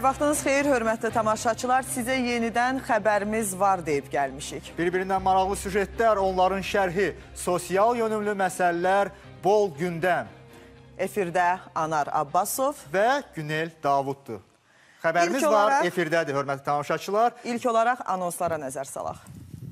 Hər vaxtınız xeyir, hörmətli tamaşaçılar. Sizə yenidən xəbərimiz var deyib gəlmişik. Bir-birindən maraqlı süjetlər, onların şərhi, sosial yönümlü məsələlər, bol gündəm. Efirdə Anar Abbasov və Günel Davuddur. Xəbərimiz var, efirdədir, hörmətli tamaşaçılar. İlk olaraq anonslara nəzər salaq.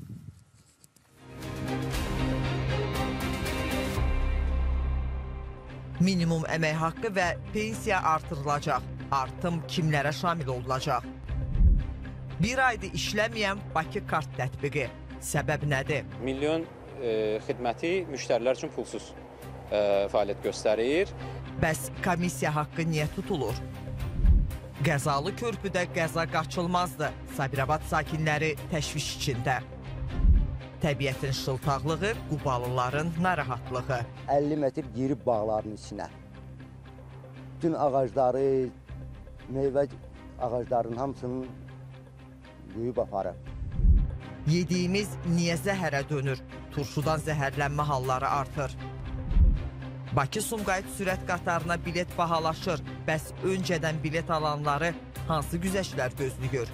Minimum əmək haqqı və pensiya artırılacaq. Artım kimlərə şamil olunacaq? Bir aydır işləməyən Bakı kart tətbiqi. Səbəb nədir? Milyon xidməti müştərilər üçün pulsuz fəaliyyət göstərir. Bəs komissiya haqqı niyə tutulur? Qəzalı körpüdə qəza qaçılmazdı. Sabirabad sakinləri təşviş içində. Təbiətin şıltaqlığı, Qubalıların narahatlığı. 50 metr girib bağların içinə. Bütün ağacları, meyvə ağaclarının hamısını yuyub aparır. Yediyimiz niyə zəhərə dönür? Turşudan zəhərlənmə halları artır. Bakı-Sumqayıt sürət qatarına bilet bahalaşır. Bəs öncədən bilet alanları hansı güzəştlər gözləyir?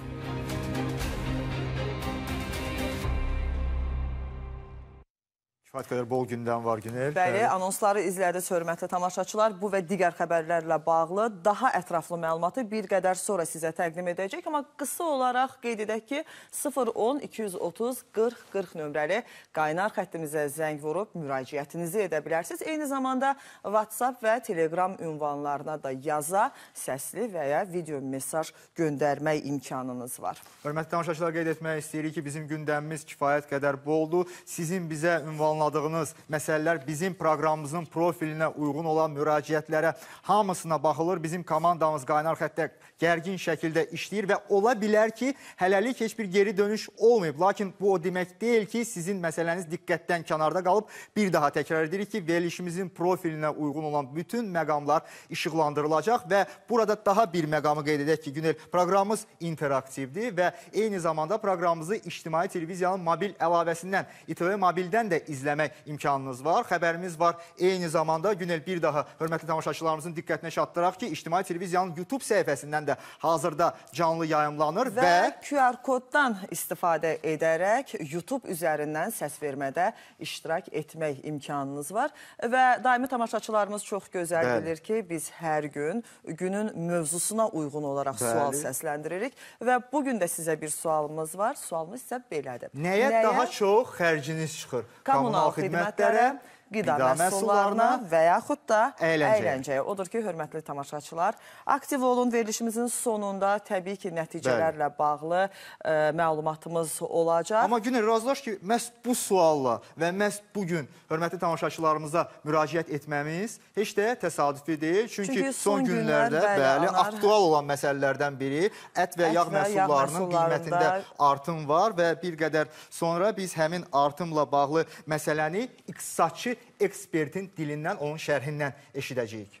Kifayət qədər bol gündəm var, Günel. Bəli, anonsları izlədiniz, hörmətli tamaşaçılar. Bu və digər xəbərlərlə bağlı daha ətraflı məlumatı bir qədər sonra sizə təqdim edəcək. Amma qısa olaraq qeyd edək ki, 010-230-40-40 nömrəli qaynar xəttimizə zəng vurub müraciətinizi edə bilərsiniz. Eyni zamanda WhatsApp və Telegram ünvanlarına da yaza, səsli və ya video mesaj göndərmək imkanınız var. Hörmətli tamaşaçılar, qeyd etmək istəyirik ki, bizim gündəmimiz kifayət qədər boldur. Sizin bizə ünvanladığınız məsələlər bizim proqramımızın profilinə uyğun olan müraciətlərə hamısına baxılır. Bizim komandamız qaynar xəttə gərgin şəkildə işləyir və ola bilər ki, hələlik heç bir geri dönüş olmayıb. Lakin bu o demək deyil ki, sizin məsələniz diqqətdən kənarda qalıb. Bir daha təkrar edirik ki, verilişimizin profilinə uyğun olan bütün məqamlar işıqlandırılacaq və burada daha bir məqamı qeyd edək ki, Günel, proqramımız interaktivdir və eyni zamanda proqramımızı İctimai Televiziyanın mobil əlavəsindən, İTV Mobildən də izləmək imkanınız var. Xəbərimiz var. Eyni zamanda Günel, bir daha hörmətli tamaşaçılarımızın diqqətinə çatdıraq ki, İctimai Televiziyanın YouTube səhifəsindən də hazırda canlı yayımlanır və QR koddan istifadə edərək YouTube üzərindən səs vermədə iştirak etmək imkanınız var və daimi tamaşaçılarımız çox gözəl bilir ki, biz hər gün günün mövzusuna uyğun olaraq sual səsləndiririk və bugün də sizə bir sualımız var. Sualımız isə belədir. Nəyə daha çox xərciniz çıxır? Kommunal xidmətlərə, qida məhsullarına və yaxud da əyləncəyə. Odur ki, hörmətli tamaşaçılar, aktiv olun. Verilişimizin sonunda təbii ki, nəticələrlə bağlı məlumatımız olacaq. Amma Günel, razılaş ki, məhz bu sualla və məhz bugün hörmətli tamaşaçılarımıza müraciət etməmiz heç də təsadüfi deyil. Çünki son günlərdə aktual olan məsələlərdən biri ət və yağ məhsullarının qiymətində artım var və bir qədər sonra biz həmin artımla bağlı məsələni iqtisadçı ekspertin dilindən, onun şərhindən eşidəcəyik.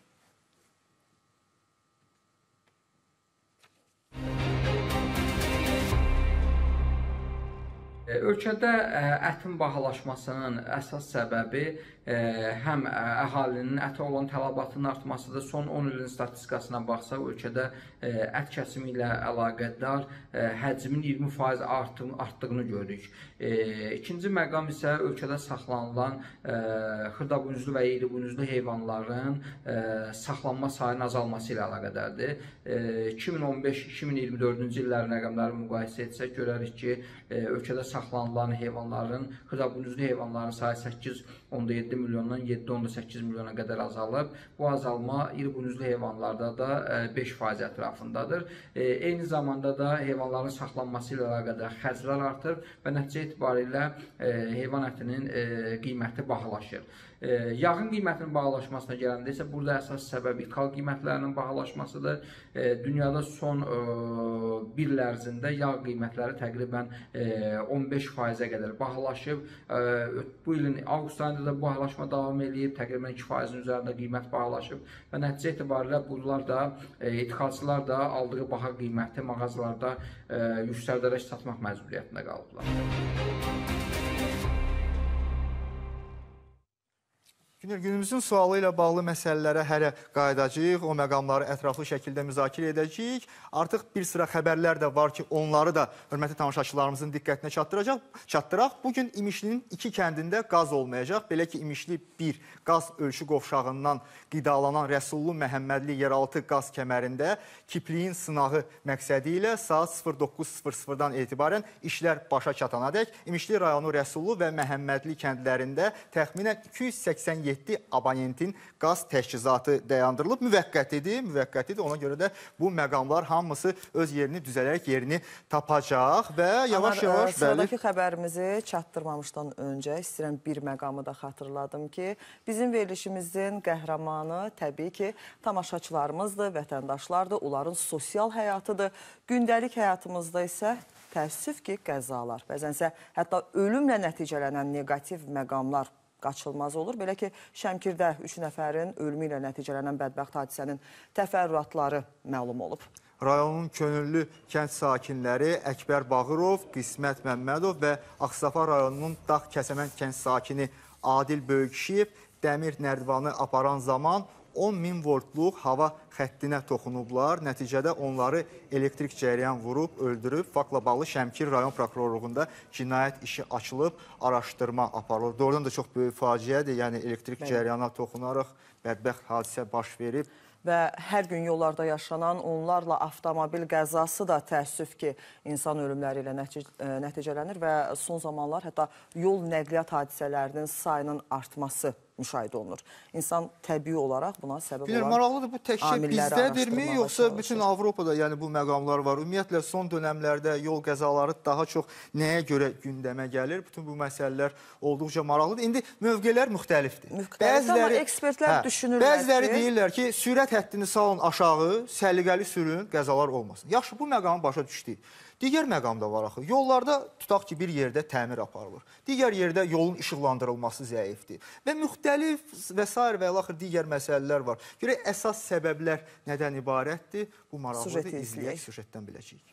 Ölkədə ətin bahalaşmasının əsas səbəbi həm əhalinin ətə olan tələbatının artmasıdır. Son 10 ilin statistikasına baxsaq, ölkədə ət kəsimi ilə əlaqədar həcmin 20% artdığını görürük. İkinci məqam isə ölkədə saxlanılan xırdabuynuzlu və iribuynuzlu heyvanların saxlanma sayının azalması ilə əlaqədardır. 2015-2024-cü illərin rəqəmləri müqayisə etsək, görərik ki, ölkədə saxlanılan heyvanların, xırdabuynuzlu heyvanların sayı 8.7 milyondan 7.8 milyona qədər azalıb. Bu azalma iribuynuzlu heyvanlarda da 5% ətrafındadır. Eyni zamanda da heyvanların saxlanması ilə əlaqədar xərclər artır və nəticə etibarilə heyvan ətinin qiyməti bahalaşır. Yağın qiymətinin bahalaşmasına gələndə isə burada əsas səbəb ithal qiymətlərinin bahalaşmasıdır. Dünyada son 1 il ərzində yağ qiymətləri təqribən 15%-ə qədər bahalaşıb. Bu ilin avqust ayında da bahalaşma davam edib, təqribən 2%-in üzərində qiymət bahalaşıb və nəticə etibarilə bunlar da idxalçılar da aldığı baha qiyməti mağazalarda yüksəldərək satmaq məcburiyyətində qalıblar. Günümüzün sualı ilə bağlı məsələlərə hələ qayıdacağıq, o məqamları ətraflı şəkildə müzakirə edəcəyik. Artıq bir sıra xəbərlər də var ki, onları da hörmətli tamaşaçılarımızın diqqətinə çatdıraq. Bugün İmişlinin 2 kəndində qaz olmayacaq. Belə ki, İmişli 1 qaz ölçü qovşağından qidalanan Rəsullu Məhəmmədli yeraltı qaz kəmərində kipliyin sınağı məqsədi ilə saat 09:00-dan etibarən işlər başa çatanadək İmişli rayonu Rəsullu və Məhəmmədli kəndlərində təxminən 287 abonentin qaz təchizatı dayandırılıb. Müvəqqətidir. Ona görə də bu məqamlar hamısı öz yerini düzələrək yerini tapacaq və yavaş-yavaş... Sıradakı xəbərimizi çatdırmamışdan öncə istəyirəm bir məqamı da xatırladım ki, bizim verilişimizin qəhrəmanı təbii ki, tamaşaçılarımızdır, vətəndaşlardır, onların sosial həyatıdır. Gündəlik həyatımızda isə təəssüf ki, qəzalar, bəzənsə hətta ölümlə nəticələnən negativ məqamlar qaçılmaz olur. Belə ki, Şəmkirdə 3 nəfərin ölümü ilə nəticələnən bədbəxt hadisənin təfərrüatları məlum olub. Rayonun könüllü kənd sakinləri Əkbər Bağırov, Qismət Məmmədov və Ağstafa rayonunun Dağ Kəsəmən kənd sakini Adil Böyükşiyev dəmir nərdivanı aparan zaman 10.000 voltluq hava xəttinə toxunublar. Nəticədə onları elektrik cəryan vurub, öldürüb. Faktla bağlı Şəmkir rayon prokurorluğunda cinayət işi açılıb, araşdırma aparılır. Doğrudan da çox böyük faciədir. Yəni elektrik cəryana toxunaraq bədbəxt hadisə baş verib. Və hər gün yollarda yaşanan onlarla avtomobil qəzası da təəssüf ki, insan ölümləri ilə nəticələnir və son zamanlar hətta yol nəqliyyat hadisələrinin sayının artması müşahidə olunur. İnsan təbii olaraq buna səbəb olan maraqlıdır, bu təkcə bizdədirmi, yoxsa bütün Avropada yəni bu məqamlar var? Ümumiyyətlə, son dönəmlərdə yol qəzaları daha çox nəyə görə gündəmə gəlir? Bütün bu məsələlər olduqca maraqlıdır. İndi mövqelər müxtəlifdir. Amma ekspertlər düşünürlər ki... Bəziləri deyirlər ki, sürət həddini salın aşağı, səliqəli sürün, qəzalar olmasın. Yaxşı, bu məqamı başa düşdük. Digər məqam da var axı. Yollarda tutaq ki, bir yerdə təmir aparılır. Digər yerdə yolun işıqlandırılması zəifdir. Və müxtəlif və s. və axır digər məsələlər var. Görək, əsas səbəblər nədən ibarətdir? Bu maraqlıdır, izləyək, süjetdən biləcəyik.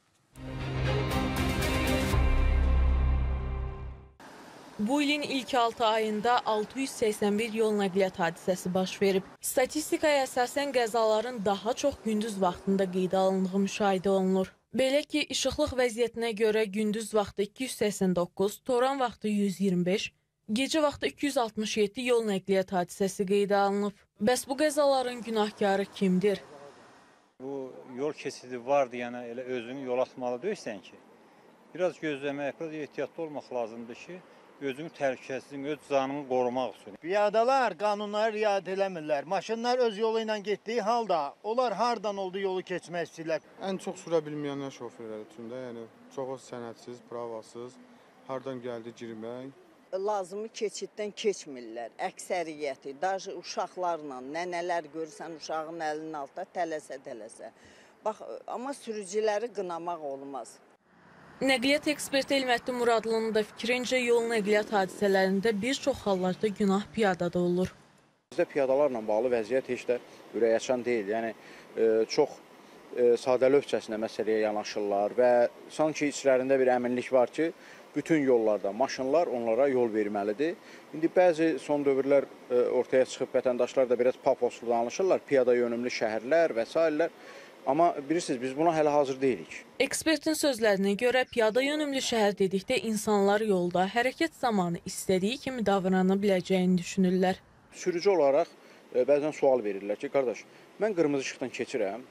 Bu ilin ilk 6 ayında 681 yol nəqliyyat hadisəsi baş verib. Statistikaya əsasən qəzaların daha çox gündüz vaxtında qeydə alındığı müşahidə olunur. Belə ki, işıqlıq vəziyyətinə görə gündüz vaxtı 289, toran vaxtı 125, gecə vaxtı 267 yol nəqliyyat hadisəsi qeydə alınıb. Bəs bu qəzaların günahkarı kimdir? Bu yol keçidi vardı, yəni elə özünü yol atmalı deyilsən ki, biraz gözləmək, biraz ehtiyatlı olmaq lazımdır ki, özünü təhlükəsizliyin, öz canını qorumaq üçün. Piyadalar qanunları riayət eləmirlər. Maşınlar öz yolu ilə getdiyi halda onlar hardan oldu yolu keçmək istəyirlər. Ən çox sürə bilməyənlər şoferlər üçün də, yəni çoxu sənədsiz, pravasız, hardan gəldi girmək. Lazımı keçiddən keçmirlər, əksəriyyəti, daşı uşaqlarla, nənələr görürsən uşağın əlinin altında tələsə. Bax, amma sürücüləri qınamaq olmaz. Nəqliyyat eksperti Elmətli Muradlının da fikrincə yol nəqliyyat hadisələrində bir çox hallarda günah piyadada olur. Bizdə piyadalarla bağlı vəziyyət heç də ürəkaçan deyil. Yəni, çox sadəlövhcəsinə məsələyə yanaşırlar və sanki içlərində bir əminlik var ki, bütün yollarda maşınlar onlara yol verməlidir. İndi bəzi son dövrlər ortaya çıxıb vətəndaşlar da biraz paposlu danışırlar, piyada yönümlü şəhərlər və s. Amma bilirsiniz, biz buna hələ hazır deyilik. Ekspertin sözlərinə görə piyada yönümlü şəhər dedikdə insanlar yolda hərəkət zamanı istədiyi kimi davrana biləcəyini düşünürlər. Sürücü olaraq bəzən sual verirlər ki, qardaş, mən qırmızı işıqdan keçirəm,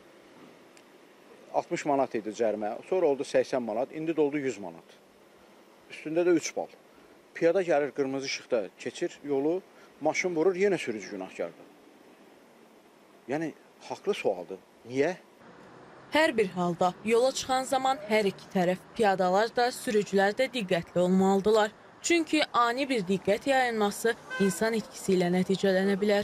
60 manat idi cərimə, sonra oldu 80 manat, indi də oldu 100 manat. Üstündə də 3 bal. Piyada gəlir qırmızı işıqda keçir yolu, maşın vurur, yenə sürücü günahkardır. Yəni, haqlı sualdır. Niyə? Hər bir halda yola çıxan zaman hər iki tərəf, piyadalar da, sürücülər də diqqətli olmalıdırlar. Çünki ani bir diqqət yayılması insan itkisi ilə nəticələnə bilər.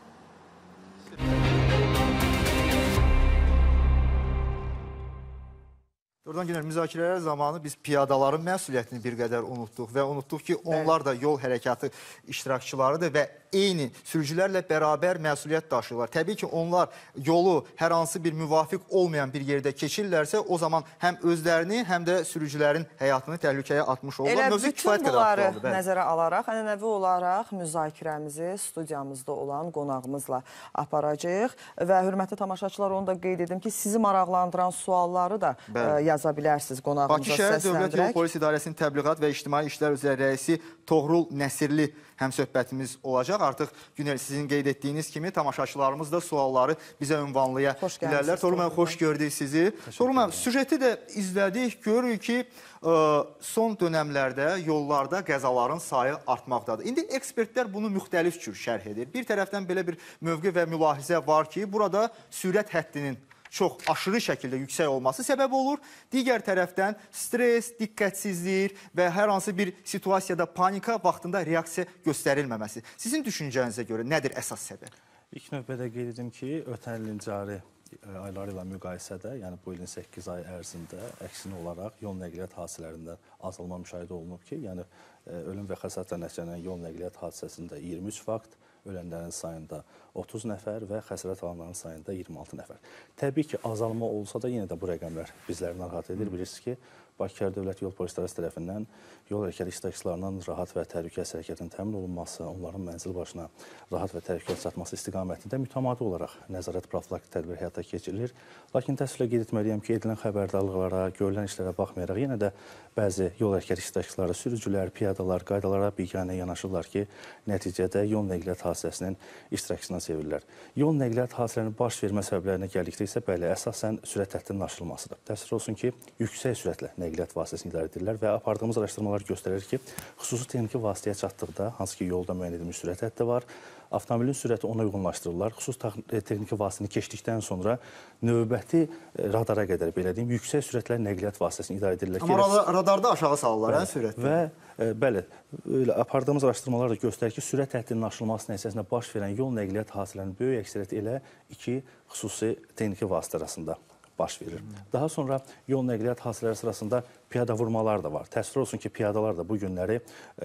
Doğrudan günlər müzakirələr zamanı biz piyadaların məsuliyyətini bir qədər unutduq və unutduq ki, onlar da yol hərəkatı iştirakçılarıdır və eyni sürücülərlə bərabər məsuliyyət daşıyırlar. Təbii ki, onlar yolu hər hansı bir müvafiq olmayan bir yerdə keçirlərsə, o zaman həm özlərini, həm də sürücülərin həyatını təhlükəyə atmış olurlar. Elə bütün bunları nəzərə alaraq, ənənəvi olaraq müzakirəmizi studiyamızda olan qonağımızla aparacağıq və hörmətli tamaşaçılar, onu da qeyd edim ki, sizi maraqlandıran sualları da yaza bilərsiniz qonağımıza səsləndirək. Bakı Şəhər Dövlət Yol Polis İdarəsinin Təbliğat və İctimai İşlər üzrə rəisi Toğrul Nəsirli həmsöhbətimiz olacaq. Artıq Günel, sizin qeyd etdiyiniz kimi tamaşaçılarımız da sualları bizə ünvanlaya bilərlər. Toğrul müəllim, xoş gördük sizi. Toğrul müəllim, süjeti də izlədik. Görürük ki, son dönəmlərdə yollarda qəzaların sayı artmaqdadır. İndi ekspertlər bunu müxtəlif cür şərh edir. Bir tərəfdən belə bir mövqe və mülahizə var ki, burada sürət həddinin çox aşırı şəkildə yüksək olması səbəb olur. Digər tərəfdən stres, diqqətsizlik və hər hansı bir situasiyada panika vaxtında reaksiya göstərilməməsi. Sizin düşüncənizə görə nədir əsas səbəb? İlk növbədə qeyd edim ki, ötən ilin cari ayları ilə müqayisədə, yəni bu ilin 8 ay ərzində əksinə olaraq yol nəqliyyat hadisələrində azalma müşahidə olunub ki, yəni ölüm və xəsarətlə nəticələnən yol nəqliyyat hadisəsində 23 fakt, ölənlərin sayında 30 nəfər və xəsarət alanların sayında 26 nəfər. Təbii ki, azalma olsa da yenə də bu rəqəmlər bizləri narahat edir. Bilirsiniz ki, Bakı Şəhər Dövlət Yol Polis İdarəsi tərəfindən yol hərəkəti iştirakçılarının rahat və təhlükəsiz hərəkətinin təmin olunması, onların mənzil başına rahat və təhlükəsiz çatması istiqamətində mütəmadi olaraq nəzarət profilaktik tədbir həyata keçirilir. Lakin təəssüflə qeyd etməliyəm ki, edilən xəbərdarlıqlara, görülən işlərə baxmayaraq yenə də bəzi yol hərəkəti iştirakçıları, sürücülər, piyadalar, qaydalara biganə yanaşırlar ki, nəticədə yol nəqliyyat hadisəsinin iştirakçısına çevirirlər. Yol nəqliyyat hadisələrinin baş vermə səbəblərinə gəldikdə isə bəli, əsasən sürət həddinin aşırılmasıdır. Təəssüf olsun ki, yüksək sürətlə nəqliyyat vasitəsini idarə edirlər və apardığımız araşdırmalar göstərir ki, xüsusi texniki vasitəyə çatdıqda, hansı ki, yolda müəyyən edilmiş sürət həddi var, avtomobilin sürəti ona uyğunlaşdırırlar. Xüsusi texniki vasitəni keçdikdən sonra növbəti radara qədər, belə deyim, yüksək sürətlə nəqliyyat vasitəsini idarə edirlər. Amma radarda aşağı salırlar, hə, sürətlə? Və bəli, apardığımız araşdırmalar da göstərir ki, sürət həddinin aşılması nəticəsində baş verən yol nəqliyyat hadisələrinin böyük əksəriyyəti elə iki xüsusi texniki vasitə arasında baş verir. Daha sonra yol nəqliyyat hadisələri sırasında piyada vurmalar da var. Təəssüf olsun ki, piyadalar da bu günləri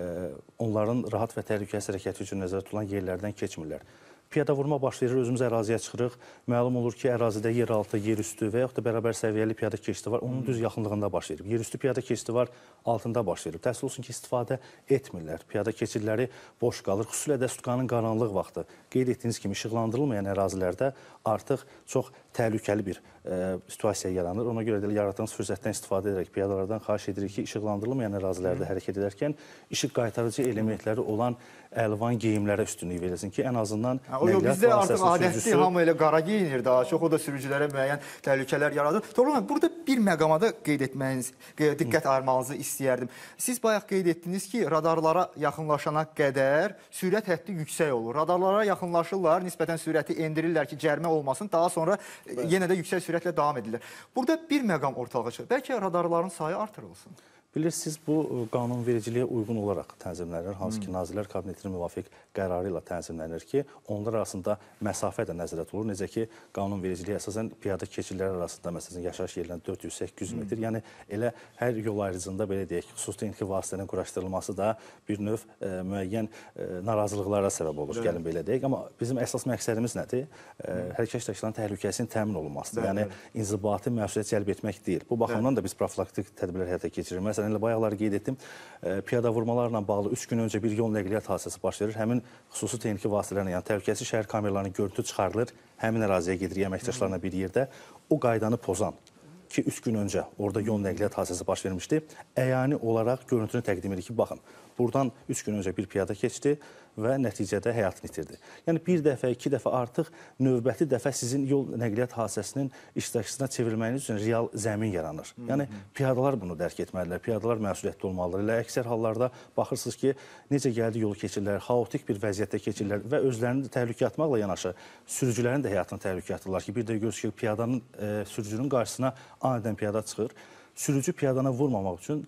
onların rahat və təhlükəsiz hərəkəti üçün nəzərdə tutulan yerlərdən keçmirlər. Piyada vurma baş verir, özümüz əraziyə çıxırıq. Məlum olur ki, ərazidə yeraltı, yerüstü və yaxud da bərabər səviyyəli piyada keçidi var. Onun düz yaxınlığında baş verir. Yerüstü piyada keçidi var, altında baş verir. Təəssüf olsun ki, istifadə etmirlər. Piyada keçidləri boş qalır. Xüsusilə də sutkanın qaranlıq vaxtı. Qeyd etdiyiniz kimi, işıqlandırılmayan ərazilərdə artıq çox təhlükəli bir situasiya yaranır. Ona görə də yaratdığınız fürsətdən istifadə edərək piyadalardan xahiş edirik ki, işıqlandırılmayan ərazilərdə hərəkət edərkən işıq qaytarıcı elementləri olan əlvan geyimlərə üstünlük verilsin ki, ən azından bizdə artıq adətli hamı elə qara geyinir daha çox, o da sürücülərə müəyyən təhlükələr yaradır. Toğrul müəllim, burada bir məqamada qeyd etməyiniz, diqqət ayırmanızı istəyərdim. Siz bayaq qeyd etdiniz ki, radarlara yaxınlaşana qədər sürət həddi yüksək olur. Radarlara yaxınlaşırlar, nisbətən sürəti endirirlər ki, cərimə olmasın, daha sonra yenə də yüksək sürətlə davam edirlər. Burada bir məqam ortalığa çıxır. Bəlkə radarların sayı artırılsın? Bilirsiniz, bu qanunvericiliyə uyğun olaraq tənzimlənir, hansı ki, Nazirlər Kabinetinin müvafiq qərarı ilə tənzimlənir ki, onlar arasında məsafə də nəzərdə tutulur. Necə ki, qanunvericiliyə əsasən piyada keçidlər arasında, məsələn, yaşayış yerindən 400-800 metr, yəni elə hər yol ayrıcında, belə deyək ki, xüsusi texniki vasitənin quraşdırılması da bir növ müəyyən narazılıqlara səbəb olur, gəlin belə deyək. Amma bizim əsas məqsədimiz nədir? Hərəkət iştirakçılarının təhlükəsinin təmin olunmasıdır. Yəni, inzibati məsuliyyət cəlb etmək deyil. Bu baxımdan da biz profilaktik tədbirlər həyata keçirir. Məsələn, bayaqları qeyd etdim, piyada vurmalarla bağlı 3 gün öncə bir yol nəqliyyat hadisəsi baş verir. Həmin xüsusi texniki vasitələrlə, yəni təhlükəsiz şəhər kameralarının görüntü çıxarılır, həmin əraziyə gedirik əməkdaşlarla bir yerdə. O qaydanı pozan ki, 3 gün öncə orada yol nəqliyyat hadisəsi baş vermişdi, əyani olaraq görüntünü təqdim edir ki, baxın, buradan 3 gün öncə bir piyada keçdi və nəticədə həyatını itirdi. Yəni, bir dəfə, 2 dəfə artıq növbəti dəfə sizin yol nəqliyyat hadisəsinin iştirakçısına çevrilməyiniz üçün real zəmin yaranır. Yəni, piyadalar bunu dərk etməlidirlər, piyadalar məsuliyyətli olmalıdır. Elə əksər hallarda baxırsınız ki, necə gəldi yolu keçirlər, xaotik bir vəziyyətdə keçirlər və özlərini də təhlükə atmaqla yanaşı sürücülərin də həyatını təhlükə atırlar ki, bir də görürsünüz ki, sürücünün qarşısına anidən piyada çıxır. Sürücü piyadana vurmamaq üçün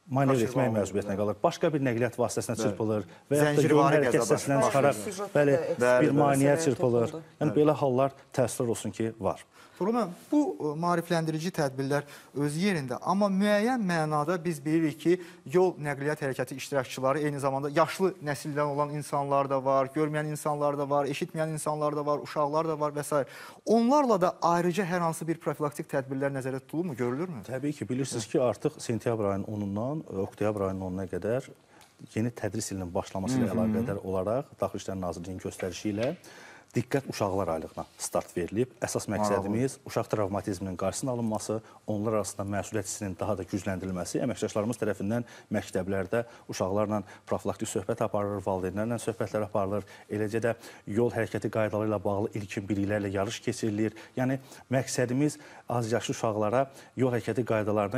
manevr etmək məcburiyyətinə qalır. Başqa bir nəqliyyat vasitəsinə çırpılır və ya da yolun hərəkət hissəsindən çıxaraq bir maneə çırpılır. Yəni belə hallar təəssüflər olsun ki, var. Tuğrul, bu maarifləndirici tədbirlər öz yerində, amma müəyyən mənada biz bilirik ki, yol nəqliyyat hərəkəti iştirakçıları eyni zamanda yaşlı nəsildən olan insanlar da var, görməyən insanlar da var, eşitməyən insanlar da var, uşaqlar da var və s. Onlarla da ayrıca hər hansı bir profilaktik tədbirlər nəzərdə tutulurmu, görülürmü? Təbii ki, bilirsiniz ki, artıq sentyabr ayının 10-undan oktyabr ayının 10-una qədər yeni tədris ilinin başlaması ilə əlaqədar olaraq Daxili İşlər Nazirliyinin göstərişi ilə Diqqət Uşaqlar Aylığına start verilib. Əsas məqsədimiz uşaq travmatizminin qarşısının alınması, onlar arasında məsuliyyət hissinin daha da gücləndirilməsi. Əməkdaşlarımız tərəfindən məktəblərdə uşaqlarla profilaktik söhbət aparılır, valideynlərlə söhbətlər aparılır. Eləcə də yol hərəkəti qaydaları ilə bağlı ilkin biliklərlə yarış keçirilir. Yəni, məqsədimiz az yaşlı uşaqlara yol hərəkəti qaydalarını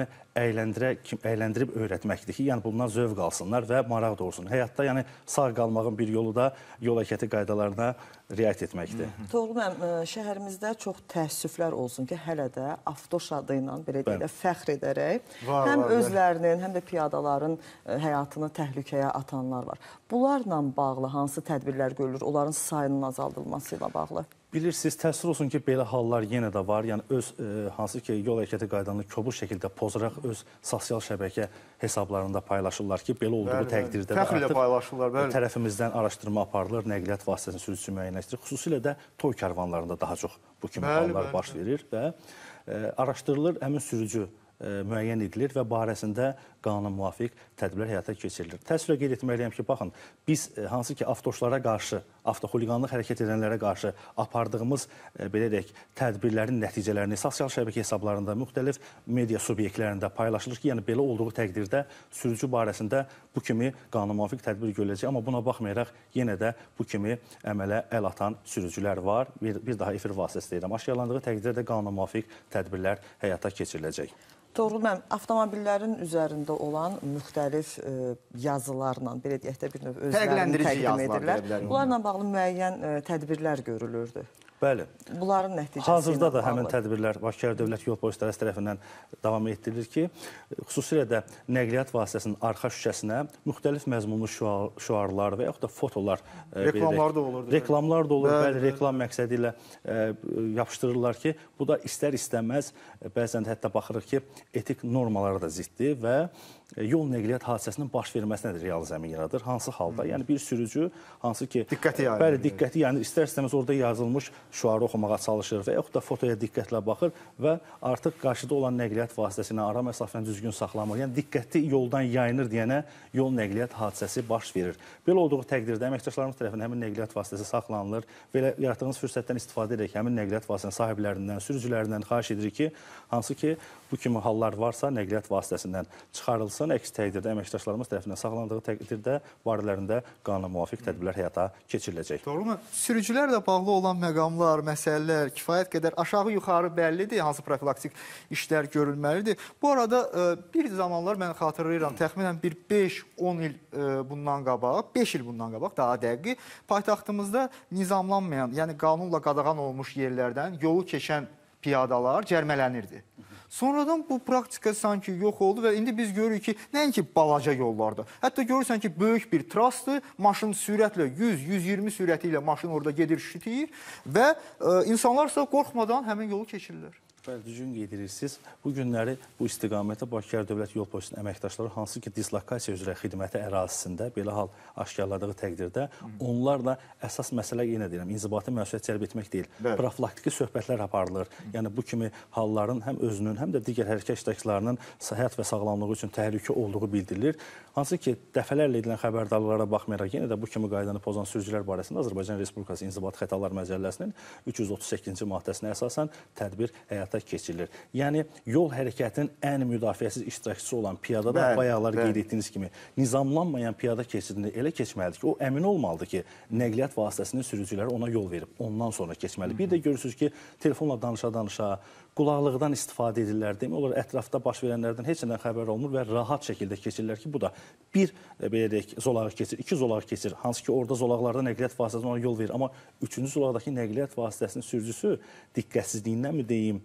əyləndirib öyrətməkdir ki, yəni bundan zövq alsınlar və maraq doğursun. Həyatda yəni sağ qalmağın bir yolu da yol hərəkəti qaydalarına riayət etməkdir. Toğrul müəllim, şəhərimizdə çox təəssüflər olsun ki, hələ də avtoş adı ilə belə deyək də fəxr edərək həm özlərinin, həm də piyadaların həyatını təhlükəyə atanlar var. Bunlarla bağlı hansı tədbirlər görülür, onların sayının azaldılması ilə bağlı? Bilirsiniz, təəssüf olsun ki, belə hallar yenə də var. Yəni, öz hansı ki, yol hərəkəti qaydanını kobud şəkildə pozaraq öz sosial şəbəkə hesablarında paylaşırlar ki, belə olduğu təqdirdə də artıq tərəfimizdən araşdırma aparılır, nəqliyyat vasitəsinin sürücüsü müəyyənləşdirir. Xüsusilə də toy kərvanlarında daha çox bu kimi hallar baş verir və araşdırılır, həmin sürücü müəyyən edilir və barəsində qanuna müvafiq tədbirlər həyata keçirilir. Təəssüflə qeyd etməliyəm ki, baxın, biz hansı ki, avtoşlara qarşı, avtoxuliqanlıq hərəkət edənlərə qarşı apardığımız, belə deyək, tədbirlərin nəticələrini sosial şəbəkə hesablarında, müxtəlif media subyektlərində paylaşılır ki, yəni belə olduğu təqdirdə sürücü barəsində bu kimi qanuna müvafiq tədbir görüləcək. Amma buna baxmayaraq, yenə də bu kimi əmələ əl atan sürücülər var. Bir daha efir vasitəsi deyirəm. Aşkarlandığı təqdirdə də qanuna müvafiq tədbirlər həyata keçiriləcək. Toğrul müəllim, avtomobillərin üzərində olan müxtəlif yazılarla, belə deyək də bir növ özlərini təqdim edirlər. Bunlarla bağlı müəyyən tədbirlər görülürdü. Bəli. Bunların nəticəsi ilə hazırda da bağlı. həmin tədbirlər Bakı Dövlət Yol Polisi İdarəsi tərəfindən davam etdirilir ki, xüsusilə də nəqliyyat vasitəsinin arxa şüşəsinə müxtəlif məzmunlu şüarlar və yaxud da fotolar, reklamlar da olur. Reklamlar da olur, bəli, reklam məqsədi ilə yapışdırırlar ki, bu da istər-istəməz, bəzən də hətta baxırıq ki, etik normalara da ziddir və yol nəqliyyat hadisəsinin baş verməsinə də real zəmin yaradır. Hansı halda? Yəni bir sürücü hansı ki, diqqəti, yəni istər-istəməz orada yazılmış şüarı oxumağa çalışır və yaxud da fotoya diqqətlə baxır və artıq qarşıda olan nəqliyyat vasitəsi ilə ara məsafəni düzgün saxlamır. Yəni diqqəti yoldan yayınır deyənə yol nəqliyyat hadisəsi baş verir. Belə olduğu təqdirdə əməkdaşlarımız tərəfindən həmin nəqliyyat vasitəsi saxlanılır. Belə yaratdığınız fürsətdən istifadə edərək həmin nəqliyyat vasitəsinin sahiblərindən, sürücülərindən xahiş edirik ki, hansı ki, bu kimi hallar varsa nəqliyyat vasitəsindən çıxarılsın. Əks təqdirdə əməkdaşlarımız tərəfindən saxlandığı təqdirdə barələrində qanuna müvafiq tədbirlər həyata keçiriləcək. Doğru mu? Sürücülərlə bağlı olan məqamlar, məsələlər kifayət qədər aşağı-yuxarı bəllidir, hansı profilaktik işlər görülməlidir. Bu arada bir zamanlar mən xatırlayıram, təxminən bir 5-10 il bundan qabaq, 5 il bundan qabaq daha dəqiq, paytaxtımızda nizamlanmayan, yəni qanunla qadağan olmuş yerlərdən yolu keçən piyadalar cərmələnirdi. Sonradan bu praktika sanki yox oldu və indi biz görürük ki, nəinki balaca yollarda, hətta görürsən ki, böyük bir trasdır, maşın sürətlə 100-120 sürəti ilə maşın orada gedir, şütüyür və insanlar isə qorxmadan həmin yolu keçirlər. Bəli, düzgün qeyd edirsiniz. Bu günləri bu istiqamətdə Bakı Dövlət Yol Polisinin əməkdaşları hansı ki, dislokasiya üzrə xidməti ərazisində belə hal aşkarladığı təqdirdə onlarla əsas məsələ yenə deyirəm, inzibati məsuliyyət cəlb etmək deyil. Profilaktiki söhbətlər aparılır. Yəni bu kimi halların həm özünün, həm də digər hərəkət iştirakçılarının həyat və sağlamlığı üçün təhlükə olduğu bildirilir. Hansı ki, dəfələrlə edilən xəbərdarlıqlara baxmayaraq yenə də bu kimi qaydanı pozan sürücülər barəsində Azərbaycan Respublikası İnzibati Xətalar Məcəlləsinin 338-ci maddəsinə əsasən tədbir həyata keçirilir. Yəni, yol hərəkətinin ən müdafiəsiz iştirakçısı olan piyada da bayaqlar qeyd etdiyiniz kimi nizamlanmayan piyada keçidini elə keçməlidir ki, o əmin olmalıdır ki, nəqliyyat vasitəsinin sürücüləri ona yol verib, ondan sonra keçməli. Bir də görürsünüz ki, telefonla danışa-danışa, qulaqlıqdan istifadə edirlər, demək olar, ətrafda baş verənlərdən heç nədən xəbər olmur və rahat şəkildə keçirlər ki, bu da bir, belə deyək, zolağı keçir, iki zolağı keçir, hansı ki, orada zolaqlarda nəqliyyat vasitəsinin ona yol verir. Amma üçüncü zolaqdakı nəqliyyat vasitəsinin sürücüsü diqqətsizliyindən mi deyim,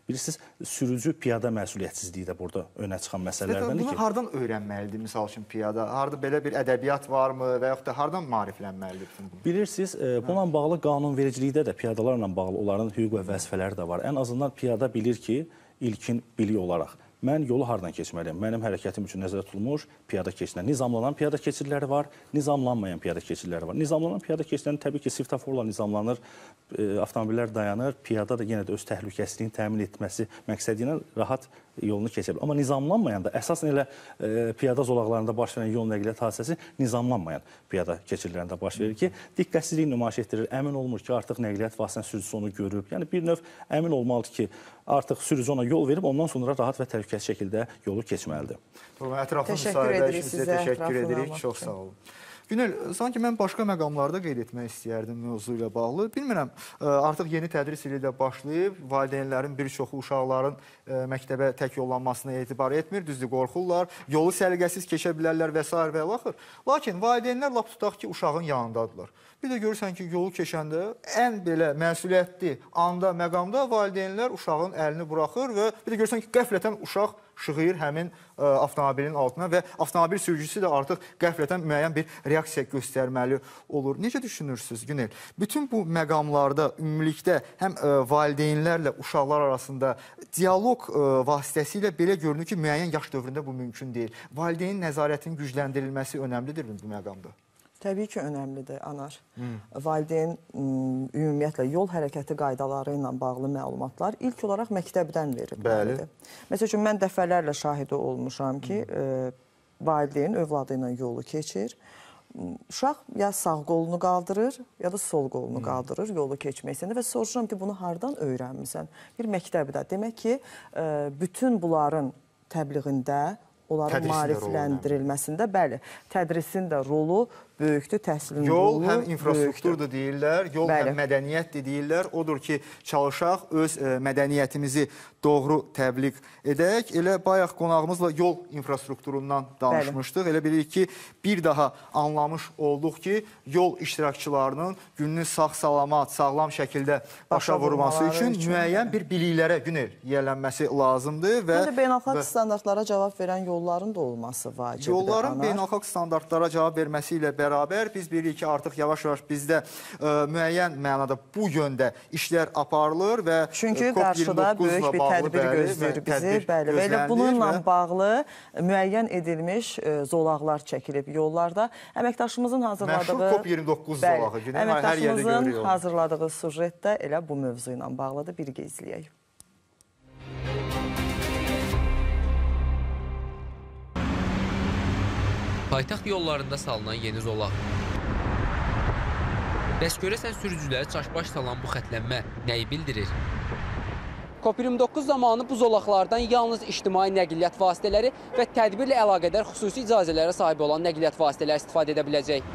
Bilirsiniz, sürücü piyada məsuliyyətsizliyi də burada önə çıxan məsələlərdəndir ki... Bunu hardan öyrənməlidir, misal üçün piyada? Harada belə bir ədəbiyyat varmı və yaxud da hardan maariflənməlidir? Bilirsiniz, bununla bağlı qanunvericilikdə də piyadalarla bağlı onların hüquq və vəzifələri də var. Ən azından piyada bilir ki, ilkin bilik olaraq mən yolu hardan keçməliyəm? Mənim hərəkətim üçün nəzərdə tutulmuş piyada keçidlər. Nizamlanan piyada keçidləri var, nizamlanmayan piyada keçidləri var. Nizamlanan piyada keçidləri təbii ki, svetoforla nizamlanır, avtomobillər dayanır, piyada da yenə də öz təhlükəsizliyini təmin etməsi məqsədi ilə rahat yolunu keçə bilir. Amma nizamlanmayanda, əsasən elə piyada zolaqlarında baş verən yol nəqliyyat hadisəsi nizamlanmayan piyada keçidlərində baş verir ki, diqqətsizlik nümayiş etdirir, əmin olmur ki, artıq nəqliyyat vasitəsinin sürücüsü onu görüb. Yəni, bir növ əmin olmalıdır ki, artıq sürücü ona yol verib, ondan sonra rahat və təhlükəsiz şəkildə yolu keçməlidir. Ətraflı müsahidə üçün sizə təşəkkür edirik. Çox sağ olun. Günel, sanki mən başqa məqamlarda qeyd etmək istəyərdim mövzu ilə bağlı. Bilmirəm, artıq yeni tədris ili də başlayıb, valideynlərin bir çoxu uşaqların məktəbə tək yollanmasına etibar etmir, düzdür, qorxurlar, yolu səliqəsiz keçə bilərlər və s. və ilaxır. Lakin valideynlər lap tutaq ki, uşağın yanındadılar. Bir də görürsən ki, yolu keçəndə ən belə məsuliyyətli anda, məqamda valideynlər uşağın əlini buraxır və bir də görürsən ki, qəflətən uşaq şığıyır həmin avtomobilin altına və avtomobil sürücüsü də artıq qəflətən müəyyən bir reaksiya göstərməli olur. Necə düşünürsünüz, Günel? Bütün bu məqamlarda ümumilikdə həm valideynlərlə uşaqlar arasında dialoq vasitəsilə belə görünür ki, müəyyən yaş dövründə bu mümkün deyil. Valideynin nəzarətinin gücləndirilməsi önəmlidir bu məqamda? Təbii ki, önəmlidir, Anar. Valideyn ümumiyyətlə yol hərəkəti qaydaları ilə bağlı məlumatlar ilk olaraq məktəbdən verilməlidir. Məsəl üçün, mən dəfələrlə şahidi olmuşam ki, valideyn övladı ilə yolu keçir. Uşaq ya sağ qolunu qaldırır, ya da sol qolunu qaldırır yolu keçmək istəyəndə və soruşuram ki, bunu hardan öyrənmirsən? Bir məktəbdə. Demək ki, bütün bunların təbliğində, onların maarifləndirilməsində, bəli, tədrisin də rolu böyükdür, təhsilin rolu böyükdür. Yol həm infrastrukturdur deyirlər, yol həm mədəniyyətdir deyirlər. Odur ki, çalışaq, öz mədəniyyətimizi doğru təbliğ edək. Elə bayaq qonağımızla yol infrastrukturundan danışmışdıq. Elə bilirik ki, bir daha anlamış olduq ki, yol iştirakçılarının gününü sağ-salamat, sağlam şəkildə başa vurması üçün müəyyən bir biliklərə yiyələnməsi lazımdır. Məncə, beynəlxalq standartlara cavab verən yolların da olması vacibdir. Yolların beynəlxalq standartlara cavab verməsi ilə bərabər biz bilirik ki, artıq yavaş-yavaş bizdə müəyyən mənada bu yöndə işlər aparılır və çünki qarşıda böyük bir tədbir gözləyir bizi. Bəli, və elə bununla bağlı müəyyən edilmiş zolaqlar çəkilib yollarda. Əməkdaşımızın hazırladığı... Məşhur COP29 zolağı. Əməkdaşımızın hazırladığı sujetdə elə bu mövzu ilə bağlıdır. Birgə izləyək. Paytaxt yollarında salınan yeni zolaq. Bəs görəsən sürücüləri çaşbaş salan bu xətlənmə nəyi bildirir? COP29 zamanı bu zolaqlardan yalnız ictimai nəqliyyat vasitələri və tədbirlə əlaqədar xüsusi icazələrə sahib olan nəqliyyat vasitələri istifadə edə biləcək.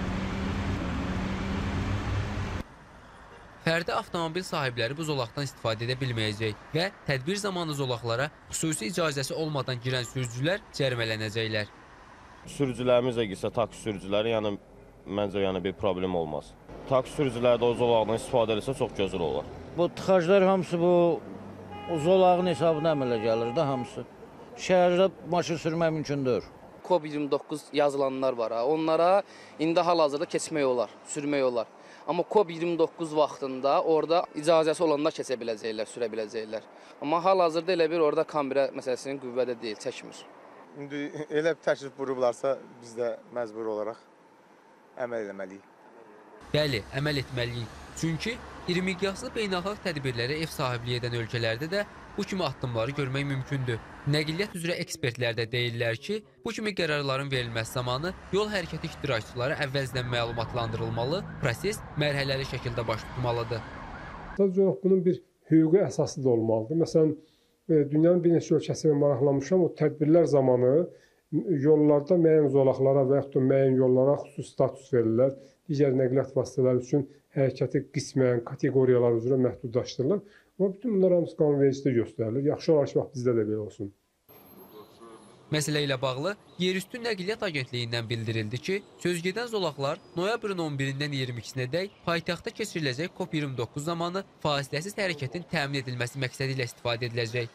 Fərdi avtomobil sahibləri bu zolaqdan istifadə edə bilməyəcək və tədbir zamanı zolaqlara xüsusi icazəsi olmadan girən sürücülər cərimələnəcəklər. Sürücülərimiz də gitsə, taksi sürücüləri, yəni məncə bir problem olmaz. Taksi sürücüləri də o zolaqdan istifadə edilsə çox gözəl olar. Bu tıxaclar hamısı bu zolağın hesabına əmələ gəlir də hamısı. Şəhərdə maşın sürmək mümkündür. COP29 yazılanlar var, onlara indi hal-hazırda keçmək olar, sürmək olar. Amma COP29 vaxtında orada icazəsi olanlar keçə biləcəklər, sürə biləcəklər. Amma hal-hazırda elə bir orada kamera məsələsinin qüvvədə deyil, çəkmir. İndi elə bir təklif vurublarsa biz də məcbur olaraq əməl etməliyik. Bəli, əməl etməliyik. Çünki iri miqyaslı beynəlxalq tədbirlərə ev sahibliyi edən ölkələrdə də bu kimi addımları görmək mümkündür. Nəqliyyat üzrə ekspertlər də deyirlər ki, bu kimi qərarların verilməsi zamanı yol hərəkəti iştirakçıları əvvəlcədən məlumatlandırılmalı, proses mərhələli şəkildə baş tutmalıdır. Sadəcə olaraq bunun bir hüquqi əsası da olmalıdır. Məsələn, dünyanın bir neçə ölkəsində maraqlanmışam, o tədbirlər zamanı yollarda müəyyən zolaqlara və yaxud da müəyyən yollara xüsusi status verirlər. Digər nəqliyyat vasitələri üçün hərəkəti qismən kateqoriyalar üzrə məhdudlaşdırırlar. Amma bütün bunlar hamısı qanunvericilikdə göstərilir. Yaxşı olaraq ki, bizdə də belə olsun. Məsələ ilə bağlı Yerüstü Nəqliyyat Agentliyindən bildirildi ki, sözgedən zolaqlar noyabrın 11-dən 22-sinədək paytaxtda keçiriləcək COP29 zamanı fasiləsiz hərəkətin təmin edilməsi məqsədi ilə istifadə ediləcək.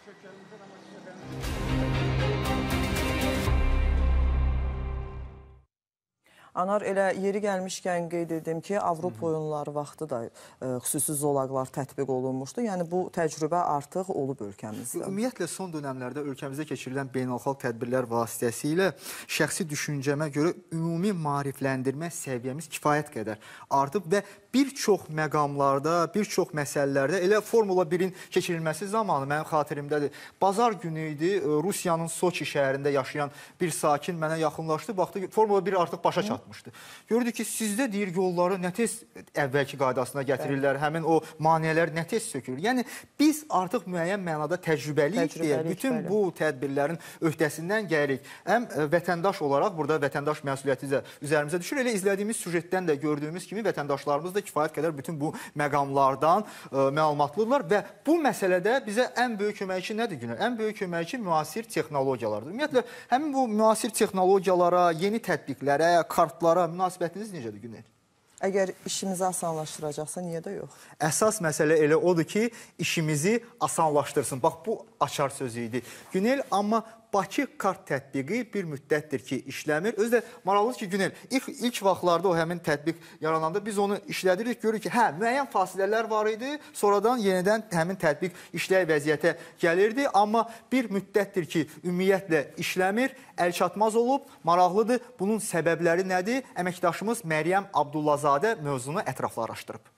Anar, elə yeri gəlmişkən qeyd edim ki, Avropa oyunları vaxtı da xüsusi zolaqlar tətbiq olunmuşdu. Yəni bu təcrübə artıq olub ölkəmizdə. Ümumiyyətlə son dönəmlərdə ölkəmizdə keçirilən beynəlxalq tədbirlər vasitəsilə şəxsi düşüncəmə görə ümumi maarifləndirmə səviyyəmiz kifayət qədər artıb və bir çox məqamlarda, bir çox məsələlərdə elə Formula 1-in keçirilməsi zamanı mənim xatirimdədir. Bazar günü idi, Rusiyanın Soçi şəhərində yaşayan bir sakin mənə yaxınlaşdı. Baxdı, Formula 1 artıq başa çatmışdı. Gördü ki, sizdə deyir yolları nə tez əvvəlki qaydasına gətirirlər, həmin o maneələr nə tez sökülür. Yəni biz artıq müəyyən mənada təcrübəliyik deyə bütün bu tədbirlərin öhdəsindən gəlirik. Həm vətəndaş olaraq burada vətəndaş məsuliyyəti də üzərimizə düşür. Elə izlədiyimiz süjetdən də gördüyümüz kimi vətəndaşlarımız da kifayət qədər bütün bu məqamlardan məlumatlıdırlar və bu məsələdə bizə ən böyük köməkçi nədir Günel? Ən böyük köməkçi müasir texnologiyalardır. Ümumiyyətlə, həmin bu müasir texnologiyalara, yeni tətbiqlərə, kartlara münasibətiniz necədir Günel? Əgər işimizi asanlaşdıracaqsa, niyə də yox? Əsas məsələ elə odur ki, işimizi asanlaşdırsın. Bax, bu açar sözü idi Günel, amma Bakı kart tətbiqi bir müddətdir ki, işləmir. Özü də maraqlıdır ki, Günel, ilk vaxtlarda o həmin tətbiq yarananda biz onu işlədirik, görürük ki, müəyyən fasilələr var idi, sonradan yenidən həmin tətbiq işləyə vəziyyətə gəlirdi, amma bir müddətdir ki, ümumiyyətlə işləmir, əlçatmaz olub, maraqlıdır. Bunun səbəbləri nədir? Əməkdaşımız Məryəm Abdullazadə mövzunu ətraflaşdırıb.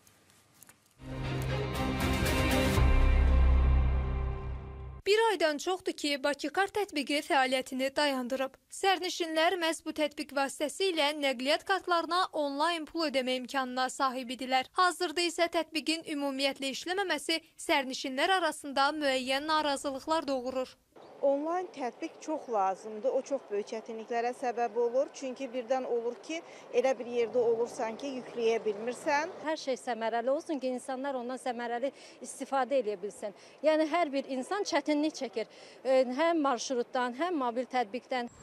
Bir aydan çoxdur ki, Bakı kart tətbiqi fəaliyyətini dayandırıb. Sərnişinlər məhz bu tətbiq vasitəsilə nəqliyyat kartlarına onlayn pul ödəmə imkanına sahib idilər. Hazırda isə tətbiqin ümumiyyətlə işləməməsi sərnişinlər arasında müəyyən narazılıqlar doğurur. Onlayn tətbiq çox lazımdır. O çox böyük çətinliklərə səbəb olur. Çünki birdən olur ki, elə bir yerdə olursan ki, yükləyə bilmirsən. Hər şey səmərəli olsun ki, insanlar ondan səmərəli istifadə edə bilsin. Yəni, hər bir insan çətinlik çəkir. Həm marşrutdan, həm mobil tətbiqdən.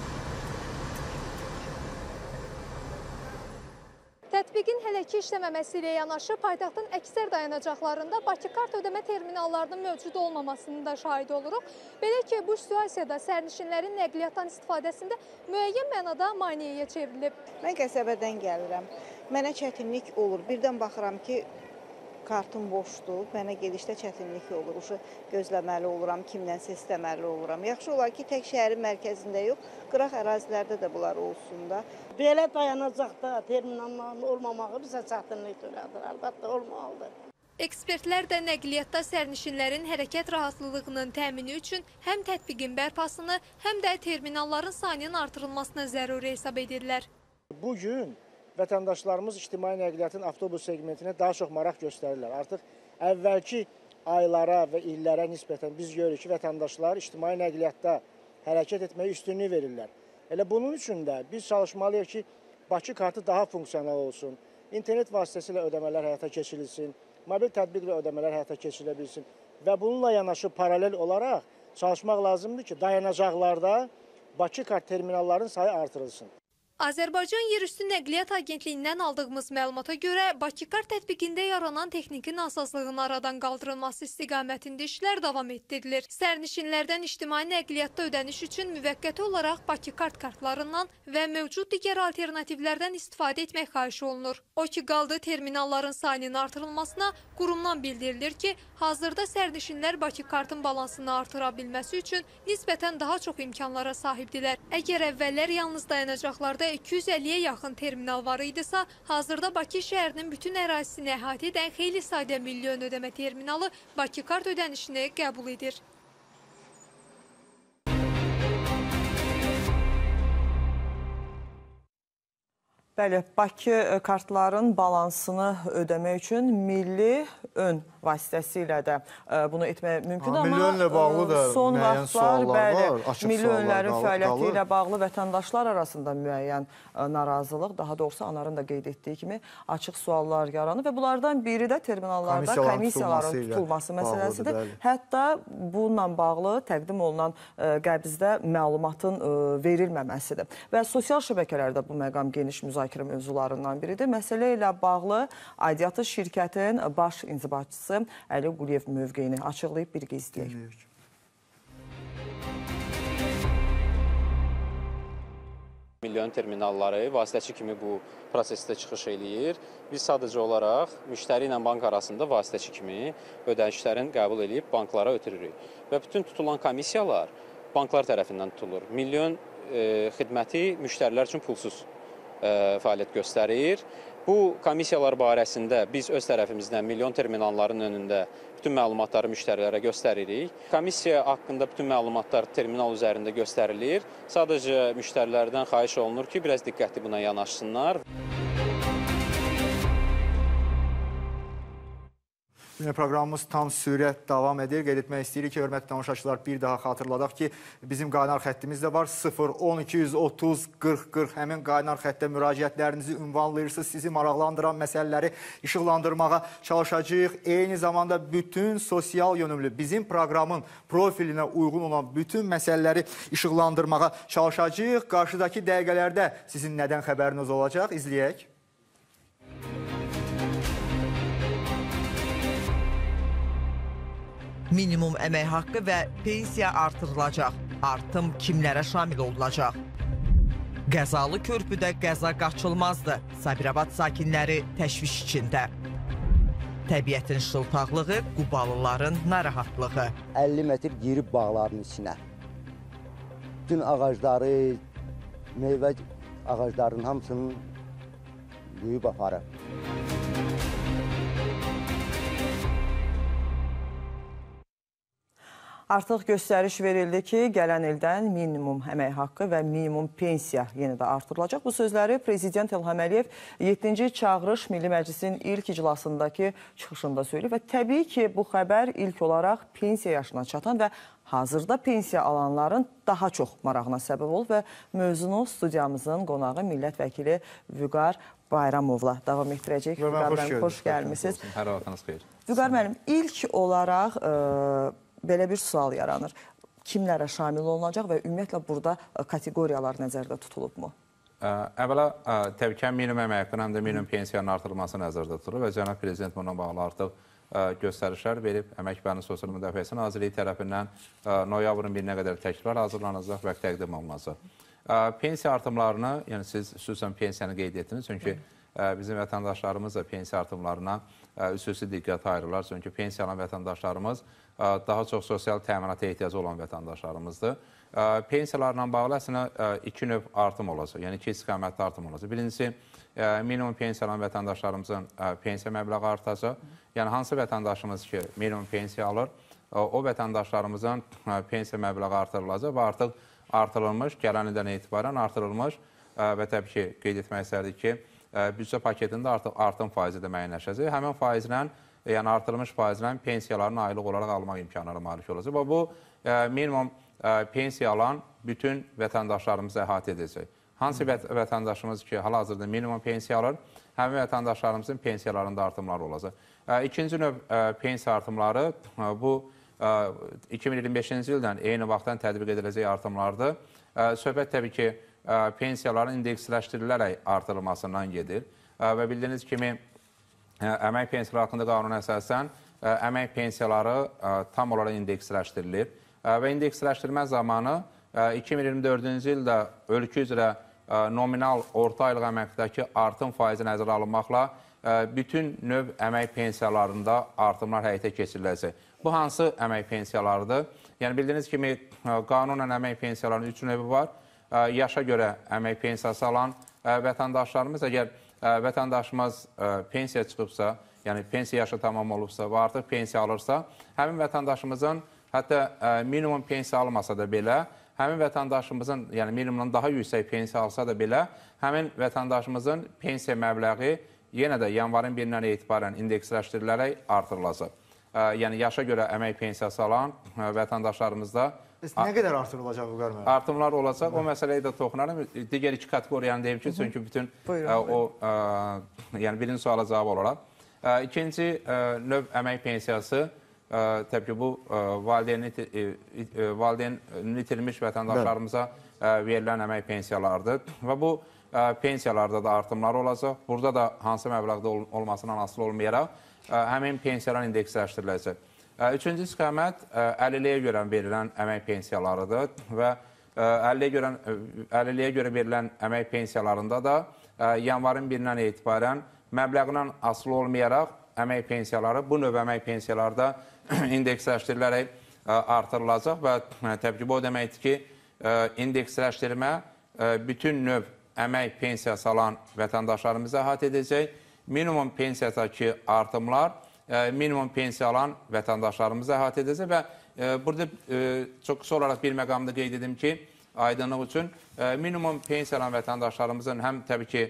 Tətbiqin hələ ki işləməməsi ilə yanaşı paytaxtın əksər dayanacaqlarında Bakı kart ödəmə terminallarının mövcud olmamasının da şahid oluruq. Belə ki, bu situasiyada sərnişinlərin nəqliyyatdan istifadəsində müəyyən mənada maneəyə çevrilib. Mən Qəsəbədən gəlirəm. Mənə çətinlik olur. Birdən baxıram ki, kartım boşdur, mənə gedişdə çətinlik olur. Gözləməli oluram, kimdənsə istəməli oluram. Yaxşı olar ki, tək şəhərin mərkəzində yox, qıraq ərazilərdə də bunlar olsun da. Belə dayanacaqda terminalların olmamağı bizə çətinlik törədir, əlbəttə olmalıdır. Ekspertlər də nəqliyyatda sərnişinlərin hərəkət rahatlılığının təmini üçün həm tətbiqin bərpasını, həm də terminalların sayının artırılmasını zəruri hesab edirlər. Bugün vətəndaşlarımız ictimai nəqliyyatın avtobus segmentinə daha çox maraq göstərirlər. Artıq əvvəlki aylara və illərə nisbətən biz görürük ki, vətəndaşlar ictimai nəqliyyatda hərəkət etməyə üstünlük verirlər. Elə bunun üçün də biz çalışmalıyıq ki, Bakı kartı daha funksional olsun, internet vasitəsilə ödəmələr həyata keçirilsin, mobil tətbiqlə ödəmələr həyata keçirilə bilsin və bununla yanaşı paralel olaraq çalışmaq lazımdır ki, dayanacaqlarda Bakı kart terminalların sayı artırılsın. Azərbaycan Yerüstü Nəqliyyat Agentliyindən aldığımız məlumata görə Bakı kart tətbiqində yaranan texniki nasazlığın aradan qaldırılması istiqamətində işlər davam etdirilir. Sərnişinlərdən ictimai nəqliyyatda ödəniş üçün müvəqqəti olaraq Bakı kart kartlarından və mövcud digər alternativlərdən istifadə etmək xahiş olunur. O ki qaldı terminalların sayının artırılmasına, qurumdan bildirilir ki, hazırda sərnişinlər Bakı kartın balansını artıra bilməsi üçün nisbətən daha çox imkanlara sahibdirlər. Əgər əvvəllər yalnız dayanacaqlarda 250-yə yaxın terminal var idisə, hazırda Bakı şəhərinin bütün ərazisini əhatə edən xeyli sayda milyon ödəmə terminalı Bakı kart ödənişini qəbul edir. Bəli, Bakı kartların balansını ödəmək üçün milli ön vasitəsilə də bunu etmək mümkündür. Milli önlə bağlı da son müəyyən vaxtlar, suallar var, açıq milli suallar önlərin fəaliyyəti qalır. ilə bağlı vətəndaşlar arasında müəyyən narazılıq, daha doğrusu onların da qeyd etdiyi kimi açıq suallar yaranır və bunlardan biri də terminallarda komissiyaların tutulması məsələsidir. Hətta bununla bağlı təqdim olunan qəbizdə məlumatın verilməməsidir. Və sosial şəbəkələrdə bu məqam geniş müzakirə mövzularından biridir. Məsələ ilə bağlı aidiyyatı şirkətin baş inzibatçısı Əli Quliyev mövqeyini açıqlayıb, bir izləyək. Milyon terminalları vasitəçi kimi bu prosesdə çıxış eləyir. Biz sadəcə olaraq müştəri ilə bank arasında vasitəçi kimi ödənişlərin qəbul edib banklara ötürürük. Və bütün tutulan komissiyalar banklar tərəfindən tutulur. Milyon xidməti müştərilər üçün pulsuz fəaliyyət göstərir. Bu komissiyalar barəsində biz öz tərəfimizdən milyon terminalların önündə bütün məlumatları müştərilərə göstəririk. Komissiya haqqında bütün məlumatlar terminal üzərində göstərilir. Sadəcə müştərilərdən xahiş olunur ki, biraz diqqətli buna yanaşsınlar. Yine proqramımız tam sürət davam edir. Qeyd etmək istəyirik ki, hörmətli tamaşaçılar, bir daha xatırladaq ki, bizim qaynar xəttimiz də var. 0-1230-40-40 həmin qaynar xəttə müraciətlərinizi ünvanlayırsınız. Sizi maraqlandıran məsələləri işıqlandırmağa çalışacağıq. Eyni zamanda bütün sosial yönümlü, bizim proqramın profilinə uyğun olan bütün məsələləri işıqlandırmağa çalışacağıq. Qarşıdakı dəqiqələrdə sizin nədən xəbəriniz olacaq? İzləyək. Minimum əmək haqqı və pensiya artırılacaq. Artım kimlərə şamil olunacaq? Qəzalı körpüdə qəza qaçılmazdır. Sabirabad sakinləri təşviş içində. Təbiətin şıltaqlığı, Qubalıların narahatlığı. 50 metr girib bağların içinə. Bütün ağacları, meyvə ağaclarının hamısını yuyub aparır. Artıq göstəriş verildi ki, gələn ildən minimum əmək haqqı və minimum pensiya yenə də artırılacaq. Bu sözləri Prezident İlham Əliyev 7-ci Çağırış Milli Məclisin ilk iclasındakı çıxışında söyləyib və təbii ki, bu xəbər ilk olaraq pensiya yaşına çatan və hazırda pensiya alanların daha çox marağına səbəb olub və mövzunu studiyamızın qonağı millət vəkili Vüqar Bayramovla davam etdirəcək. Vüqar müəllim, xoş gəlmişsiniz. Hər vaxtınız xeyir. Vüqar müəllim, ilk olaraq belə bir sual yaranır. Kimlərə şamil olunacaq və ümumiyyətlə burada kateqoriyalar nəzərdə tutulubmu? Əvvəla, təbii ki, minimum əmək haqqının həm də minimum pensiyanın artırılması nəzərdə tutulur və Cənab Prezident bununla bağlı artıq göstərişlər verib. Əmək və Sosial Müdafiəsi Nazirliyi tərəfindən noyabrın 1-nə qədər təkliflər hazırlanacaq və təqdim olunacaq. Pensiya artımlarını, yəni siz xüsusən pensiyanı qeyd etdiniz, çünki bizim vətəndaşlarımız da pensiya artımlarına xüsusi diqqət ayırırlar. Çünki pensiya alan vətəndaşlarımız daha çox sosial təminata ehtiyacı olan vətəndaşlarımızdır. Pensiyalarla bağlı əslində iki növ artım olacaq, yəni iki istiqamətli artım olacaq. Birincisi, minimum pensiya alan vətəndaşlarımızın pensiya məbləği artacaq. Yəni, hansı vətəndaşımız ki, minimum pensiya alır, o vətəndaşlarımızın pensiya məbləği artırılacaq və artıq artırılmış, gələn ildən etibarən artırılmış və təbii ki, qeyd etmək istərdik ki, büdcə paketində artıq artım faizi də müəyyənləşəcək. Həmin faizlə, yəni artırılmış faizlə pensiyalarını aylıq olaraq almaq imkanları malik olacaq. Və bu, minimum pensiya alan bütün vətəndaşlarımızı əhatə edəcək. Hansı vətəndaşımız ki, hal-hazırda minimum pensiya alır, həmin vətəndaşlarımızın pensiyalarında artımlar olacaq. İkinci növ pensiya artımları, bu 2025-ci ildən eyni vaxtdan tətbiq ediləcək artımlardır. Söhbət təbii ki, pensiyaların indeksləşdirilərək artırılmasından gedir və bildiyiniz kimi əmək pensiyaları haqqında qanuna əsasən əmək pensiyaları tam olaraq indeksləşdirilir və indeksləşdirmə zamanı 2024-cü ildə ölkə üzrə nominal orta aylıq əməkdəki artım faizi nəzərə alınmaqla bütün növ əmək pensiyalarında artımlar həyata keçiriləcək. Bu hansı əmək pensiyalarıdır? Yəni bildiyiniz kimi qanunla əmək pensiyalarının 3 növü var. Yaşa görə əmək pensiyası alan vətəndaşlarımız, əgər vətəndaşımız pensiya çıxıbsa, yəni pensiya yaşı tamam olubsa və artıq pensiya alırsa, həmin vətəndaşımızın hətta minimum pensiya almasa da belə, həmin vətəndaşımızın, yəni minimumdan daha yüksək pensiya alsa da belə, həmin vətəndaşımızın pensiya məbləği yenə də yanvarın 1-dən etibarən indeksləşdirilərək artırılacaq. Yəni yaşa görə əmək pensiyası alan vətəndaşlarımızda nə qədər artırılacaq bu qarmə? Artımlar olacaq. O məsələyə də toxunaram. Digər iki kateqoriyanı deyim ki, çünki bütün yəni birinci suala cavab olaraq. İkinci növ əmək pensiyası təbii ki, bu valideyn itirmiş vətəndaşlarımıza verilən əmək pensiyalardır və bu pensiyalarda da artımlar olacaq. Burada da hansı məbləğdə olmasından asılı olmayaraq həmin pensiyalar indeksləşdiriləcək. Üçüncü istiqamət 50-liyə görə verilən əmək pensiyalarıdır və 50-liyə görə verilən əmək pensiyalarında da yanvarın 1-dən etibarən məbləğindən asılı olmayaraq əmək pensiyaları, bu növ əmək pensiyalarda indeksləşdirilərək artırılacaq və təbii ki, bu o deməkdir ki, indeksləşdirmə bütün növ əmək pensiyası alan vətəndaşlarımızı əhatə edəcək. Minimum pensiyadakı artımlar minimum pensiya alan vətəndaşlarımızı əhatə edəcək və burada çox qısa olaraq bir məqamda qeyd edim ki, aydınlıq üçün minimum pensiya alan vətəndaşlarımızın həm təbii ki,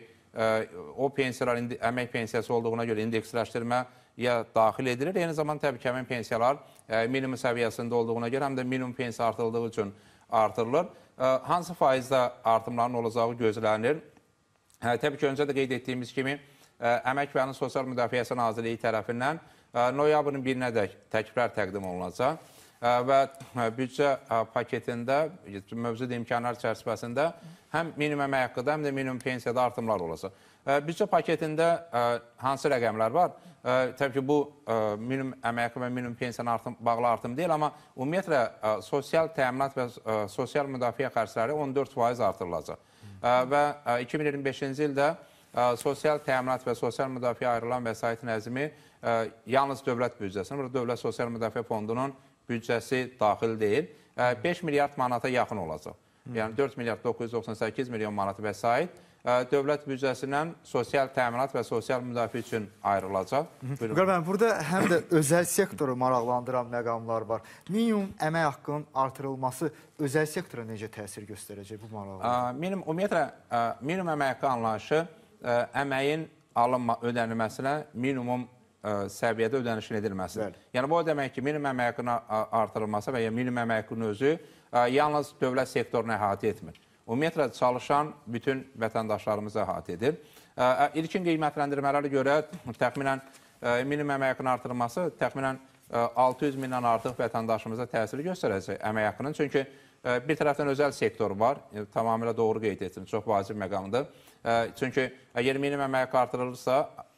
o pensiyalar əmək pensiyası olduğuna görə indeksləşdirməyə daxil edilir. Eyni zamanda təbii ki, həmin pensiyalar minimum səviyyəsində olduğuna görə həm də minimum pensiya artırıldığı üçün artırılır. Hansı faizdə artımların olacağı gözlənir? Təbii ki, öncə də qeyd etdiyimiz kimi, Əmək və Sosial Müdafiəsi Nazirliyi tərəfindən noyabrın 1-nədək təkliflər təqdim olunacaq və büdcə paketində, mövcud imkanlar çərçivəsində həm minimum əmək haqqıda, həm də minimum pensiyada artımlar olacaq. Büdcə paketində hansı rəqəmlər var? Təbii ki, bu minimum əmək haqqı və minimum pensiyanın bağlı artım deyil, amma ümumiyyətlə sosial təminat və sosial müdafiə xərcləri 14% artırılacaq və 2025-ci ildə sosial təminat və sosial müdafiə ayrılan vəsaitin həcmi yalnız dövlət büdcəsinin, burada Dövlət Sosial Müdafiə Fondunun büdcəsi daxil deyil, 5 milyard manata yaxın olacaq. Yəni 4 milyard 998 milyon manat vəsait dövlət büdcəsindən sosial təminat və sosial müdafiə üçün ayrılacaq. Burada həm də özəl sektoru maraqlandıran məqamlar var. Minimum əmək haqqının artırılması özəl sektora necə təsir göstərəcək bu maraqlar? Ümumiyyətlə, minimum əmək haqqı anlayışı əməyin ödənilməsinə minimum səviyyədə ödənişin edilməsidir. Yəni, bu o demək ki, minimum əmək haqqının artırılması və ya minimum əmək haqqının özü yalnız dövlət sektorunu əhatə etmir. Ümumiyyətlə, çalışan bütün vətəndaşlarımızı əhatə edir. İlkin qiymətləndirmələrə görə təxminən minimum əmək haqqının artırılması təxminən 600 mindən artıq vətəndaşımıza təsir göstərəcək əmək haqqının. Çünki bir tərəfdən özəl sektor var, tamamilə doğru qeyd etsin, çox vacib məqamdır. Çünki əgər minimum əmək haqqı artırılırsa,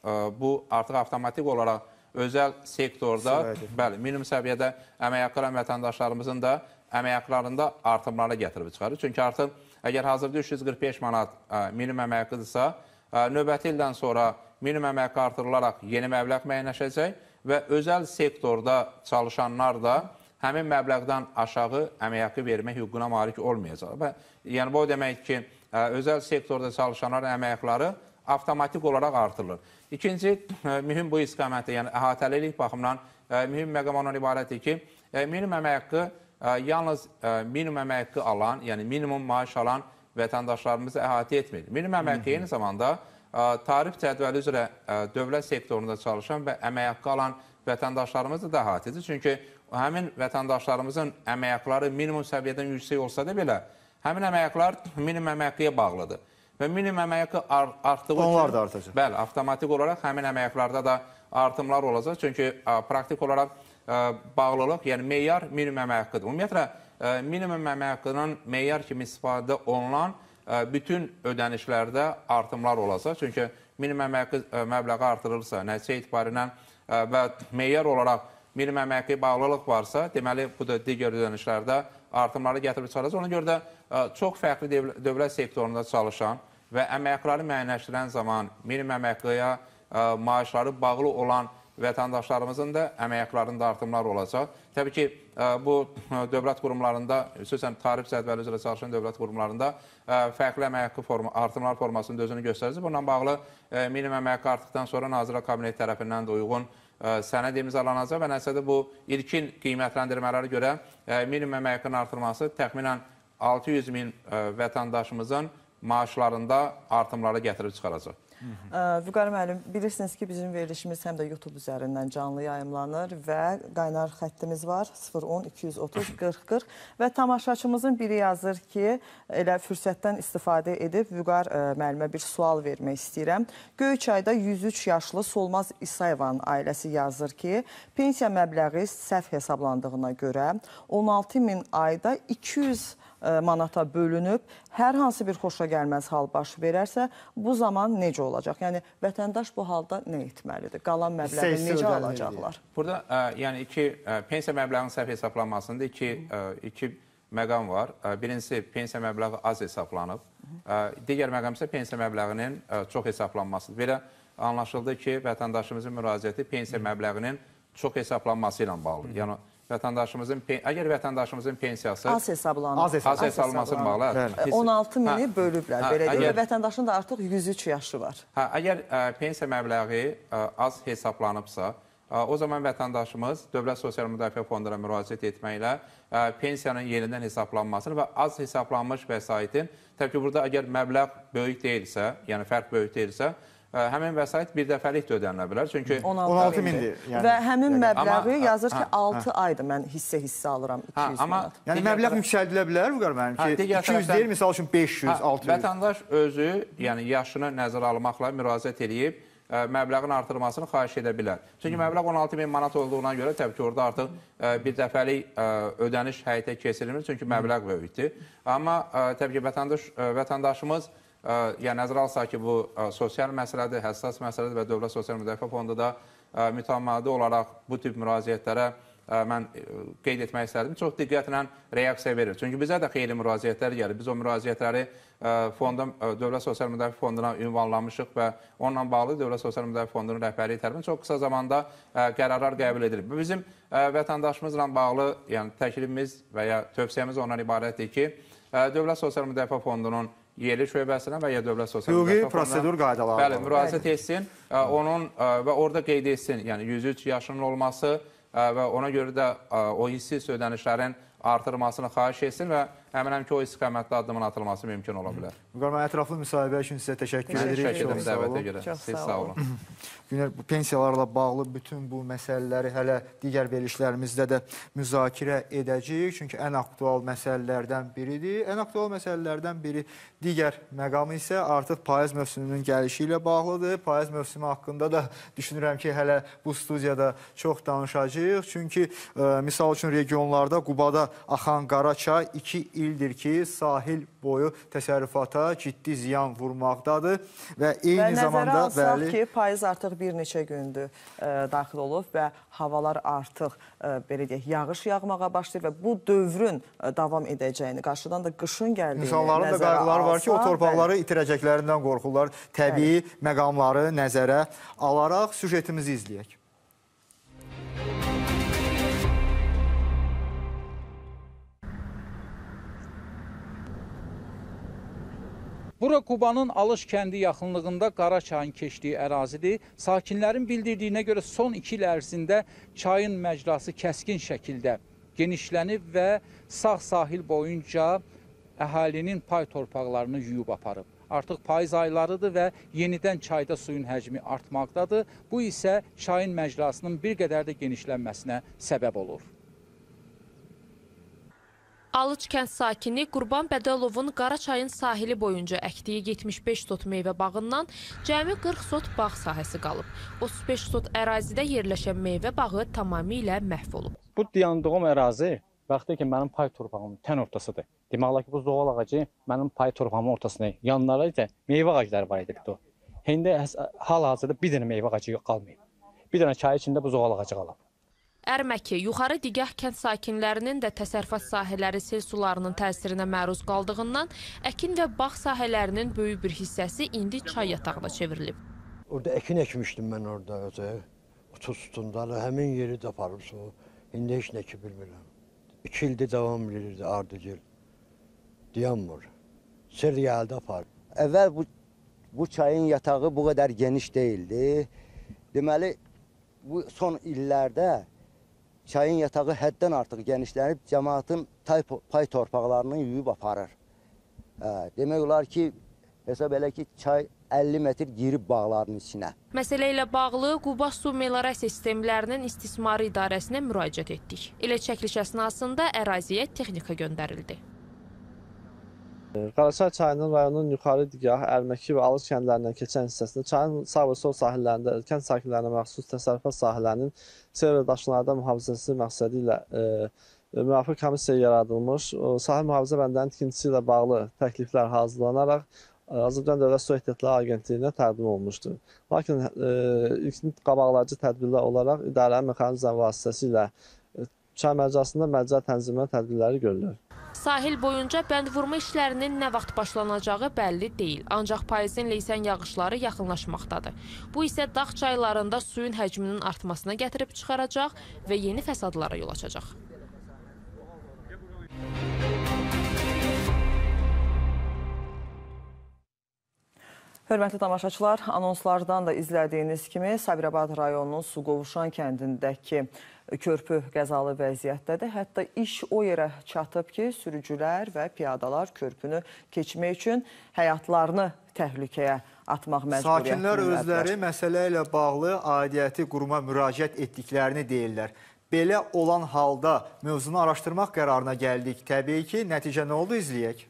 bu artıq avtomatik olaraq özəl sektorda minimum səviyyədə əmək haqqı alan vətəndaşlarımızın da əmək haqqlarında artımlara gətirib çıxarır. Çünki artıq əgər hazırda 345 manat minimum əmək haqqıdırsa, növbəti ildən sonra minimum əmək haqqı artırılaraq yeni məbləğ müəyyənləşəcək və özəl sektorda çalışanlar da həmin məbləğdən aşağı əmək haqqı vermək hüququna malik olmayacaq. Yəni, bu o demək ki, özəl sektorda çalışanların əmək haqqları avtomatik olaraq artırılır. İkinci, mühüm bu istiqamətdə, yəni əhatəlilik baxımından mühüm məqam ondan ibarətdir ki, minimum əmək haqqı yalnız minimum əmək haqqı alan, yəni minimum maaş alan vətəndaşlarımızı əhatə etmir. Minimum əmək haqqı eyni zamanda tarif cədvəli üzrə dövlət sektorunda çalışan və əmək haqqı alan vətəndaşlarımızı da əhatə edir. Çünki həmin vətəndaşlarımızın əmək haqqları minimum səviyyədən yüksək olsa da belə, həmin əmək haqqlar minimum əmək haqqıya bağlıdır. Və minimum əmək haqqı artdığı üçün... Onlar da artacaq. Bəli, avtomatik olaraq həmin əmək haqqlarda da artımlar olacaq. Çünki praktik olaraq bağlılıq, yəni meyar minimum əmək haqqıdır. Ümumiyyətlə, minimum əmək haqqının meyar kimi istifadə olunan bütün ödənişlərdə artımlar olacaq. Çünki minimum əmək haqqı məbləği artırılırsa, nəticə etibarilə və meyar olaraq minimum əmək haqqı bağlılıq varsa, deməli, bu da digər ödənişlərdə artımları gətirib çıxaracaq. Ona görə də çox fərqli dövlət sektorunda çalışan və əmək haqqları müəyyənləşdirən zaman minimum əmək haqqıya maaşları bağlı olan vətəndaşlarımızın da əmək haqqlarında artımlar olacaq. Təbii ki, bu dövlət qurumlarında, xüsusən tarif cədvəli üzrə çalışan dövlət qurumlarında fərqli əmək haqqı artımlar formasında özünü göstərəcək. Bununla bağlı minimum əmək haqqı artdıqdan sonra Nazirlər Kabineti tərəfindən də uyğun sənəd imzalanacaq və nəticədə bu ilkin qiymətləndirmələrə görə minimum əmək haqqının artırılması təxminən 600 min vətəndaşımızın maaşlarında artımları gətirib çıxaracaq. Vüqar müəllim, bilirsiniz ki, bizim verilişimiz həm də YouTube üzərindən canlı yayımlanır və qaynar xəttimiz var 010-230-40-40 və tamaşaçımızın biri yazır ki, elə fürsətdən istifadə edib Vüqar müəllimə bir sual vermək istəyirəm. Göyçayda 103 yaşlı Solmaz İsayevan ailəsi yazır ki, pensiya məbləği səhv hesablandığına görə 16 min ayda 200 manata bölünüb, hər hansı bir xoşa gəlməz hal baş verərsə, bu zaman necə olacaq? Yəni, vətəndaş bu halda nə etməlidir? Qalan məbləği necə alacaqlar? Burada, yəni, pensiya məbləğinin səhv hesablanmasında iki məqam var. Birincisi, pensiya məbləği az hesablanıb. Digər məqam isə pensiya məbləğinin çox hesablanmasıdır. Belə anlaşıldı ki, vətəndaşımızın müraciəti pensiya məbləğinin çox hesablanması ilə bağlıdır. Yəni, əgər vətəndaşımızın pensiyası az hesablanmasına bağlı 16 mini bölüblər, belə deyək, vətəndaşın da artıq 103 yaşı var. Əgər pensiya məbləği az hesablanıbsa, o zaman vətəndaşımız Dövlət Sosial Müdafiə Fonduna müraciət etməklə pensiyanın yenidən hesablanmasını və az hesablanmış vəsaitin, təbii ki, burada əgər məbləğ böyük deyilsə, yəni fərq böyük deyilsə, həmin vəsait bir dəfəlik də ödənilə bilər. Çünki 16 mindir. Və həmin məbləği yazır ki, 6 aydır mən hissə alıram 200 manat. Yəni məbləğ yüksəldilə bilər Vüqar müəllim ki, 200 deyil, misal üçün 500, 600. Vətəndaş özü, yəni yaşını nəzərə almaqla müraciət edib, məbləğin artırmasını xahiş edə bilər. Çünki məbləğ 16 min manat olduğuna görə təbii ki, orada artıq bir dəfəlik ödəniş həyata keçirilmir, çünki məbləğ böyükdür. Amma təbii ki, vətəndaşımız nəzərə alsaq ki, bu sosial məsələdir, həssas məsələdir və Dövlət Sosial Müdafiə Fondu da mütəmadi olaraq bu tip müraciətlərə mən qeyd etmək istədim. Çox diqqətlə reaksiya verir. Çünki bizə də xeyli müraciətlər gəlir. Biz o müraciətləri Dövlət Sosial Müdafiə Fonduna ünvanlamışıq və onunla bağlı Dövlət Sosial Müdafiə Fondunun rəhbərliyi tərəfindən çox qısa zamanda qərarlar qəbul edilir. Bizim vətəndaşımızla bağlı təklifimiz və ya tövsiyəmiz ondan ibarətdir ki, Dövlət Sosial Müdafiə Fondunun yerli şöbəsinə və ya Dövlət Sosial Müdafiə Fonduna prosedur qaydaları bəli, müraciət etsin və orada qeyd etsin, yəni 103 yaşının olması və ona görə də o hissi ödənişlərin artırılmasını xahiş etsin və əminəm ki, o istiqamətdə addımın atılması mümkün ola bilər. Vüqar müəllim, ətraflı müsahibə üçün sizə təşəkkür edirik. Siz sağ olun. Günel, bu pensiyalarla bağlı bütün bu məsələləri hələ digər verilişlərimizdə də müzakirə edəcəyik. Çünki ən aktual məsələlərdən biridir. Ən aktual məsələlərdən biri digər məqamı isə artıq payız mövsümünün gəlişi ilə bağlıdır. Payız mövsümü haqqında da düşünürəm ki, hələ bu studiyada çox danışacağıq. Çünki misal üçün regionlarda Qubada axan Qaraçay 2 ildir ki, sahil boyu təsərrüfata ciddi ziyan vurmaqdadır və eyni zamanda nəzərə alsaq ki, payız artıq bir neçə gündür daxil olub və havalar artıq belə deyək, yağış yağmağa başlayır və bu dövrün davam edəcəyini, qarşıdan da qışın gəldiyini İnsanların da qayğıları var ki, o torpaqları itirəcəklərindən qorxurlar. Təbii məqamları nəzərə alaraq süjetimizi izləyək. Bura Qubanın Alış kəndi yaxınlığında Qaraçayın keçdiyi ərazidir. Sakinlərin bildirdiyinə görə son 2 il ərzində çayın məcrası kəskin şəkildə genişlənib və sağ sahil boyunca əhalinin pay torpaqlarını yuyub aparıb. Artıq payız aylarıdır və yenidən çayda suyun həcmi artmaqdadır. Bu isə çayın məcrasının bir qədər də genişlənməsinə səbəb olur. Alıç kənd sakini Qurban Bədəlovun Qaraçayın sahili boyunca əkdiyi 75 sot meyvə bağından cəmi 40 sot bağ sahəsi qalıb. 35 sot ərazidə yerləşən meyvə bağı tamamilə məhv olub. Bu dayandığım ərazi vaxtı ki, mənim pay torpağımın tən ortasıdır. Demək olar ki, bu zoğal ağacı mənim pay torpağımın ortasında. Yanlara isə meyvə ağacları var idi. İndi hal-hazırda bir dənə meyvə ağacı qalmayıb. Bir dənə çay içində bu zoğal ağacı qalıb. Ərməki, Yuxarı Digah kənd sakinlərinin də təsərrüfat sahələri sel sularının təsirinə məruz qaldığından əkin və bağ sahələrinin böyük bir hissəsi indi çay yatağına çevrilib. Orada əkin əkmişdim mən orada. 30 sütundalı həmin yeri də aparıb su. İndi heç nə ki bilmirəm. 2 ildir davam edirdi ardıcıl. Dayanmır. Sel gəldi apar. Əvvəl bu çayın yatağı bu qədər geniş değildi. Deməli, bu son illərdə çayın yatağı həddən artıq genişlənib cəmaatın pay torpaqlarını yuyub aparır. Demək olar ki, hesab elə ki, çay 50 metr girib bağların içinə. Məsələ ilə bağlı Quba Su Meliorasiya Sistemlərinin İstismarı İdarəsinə müraciət etdik. Elə çəkiliş əsnasında əraziyə texnika göndərildi. Qaraçay çayının rayonun yuxarı digah, Ərməki və Alış kəndlərindən keçən hissəsində çayın sağ və sol sahillərində kənd sakinlərinə məxsus təsərrüfat sahələrinin sel və daşqınlardan mühafizəsi məqsədi ilə müvafiq komissiya yaradılmış. Sahil mühafizə bəndlərinin tikintisi ilə bağlı təkliflər hazırlanaraq Azərbaycan Dövlət Su Ehtiyatları Agentliyinə təqdim olunmuşdur. Lakin ilk qabaqlayıcı tədbirlər olaraq idarənin mexanizm vasitəsilə çay məcrasında məcra tənzimlənmə tədbirləri görülür. Sahil boyunca bənd vurma işlərinin nə vaxt başlanacağı bəlli deyil. Ancaq payızın leysən yağışları yaxınlaşmaqdadır. Bu isə dağ çaylarında suyun həcminin artmasına gətirib çıxaracaq və yeni fəsadlara yol açacaq. Hörmətli tamaşaçılar, anonslardan da izlədiyiniz kimi Sabirabad rayonunun Suqovuşan kəndindəki körpü qəzalı vəziyyətdədir. Hətta iş o yerə çatıb ki, sürücülər və piyadalar körpünü keçmək üçün həyatlarını təhlükəyə atmaq məcburiyyətindədirlər. Sakinlər özləri məsələ ilə bağlı aidiyyəti quruma müraciət etdiklərini deyirlər. Belə olan halda mövzunu araşdırmaq qərarına gəldik. Təbii ki, nəticə nə oldu, izləyək.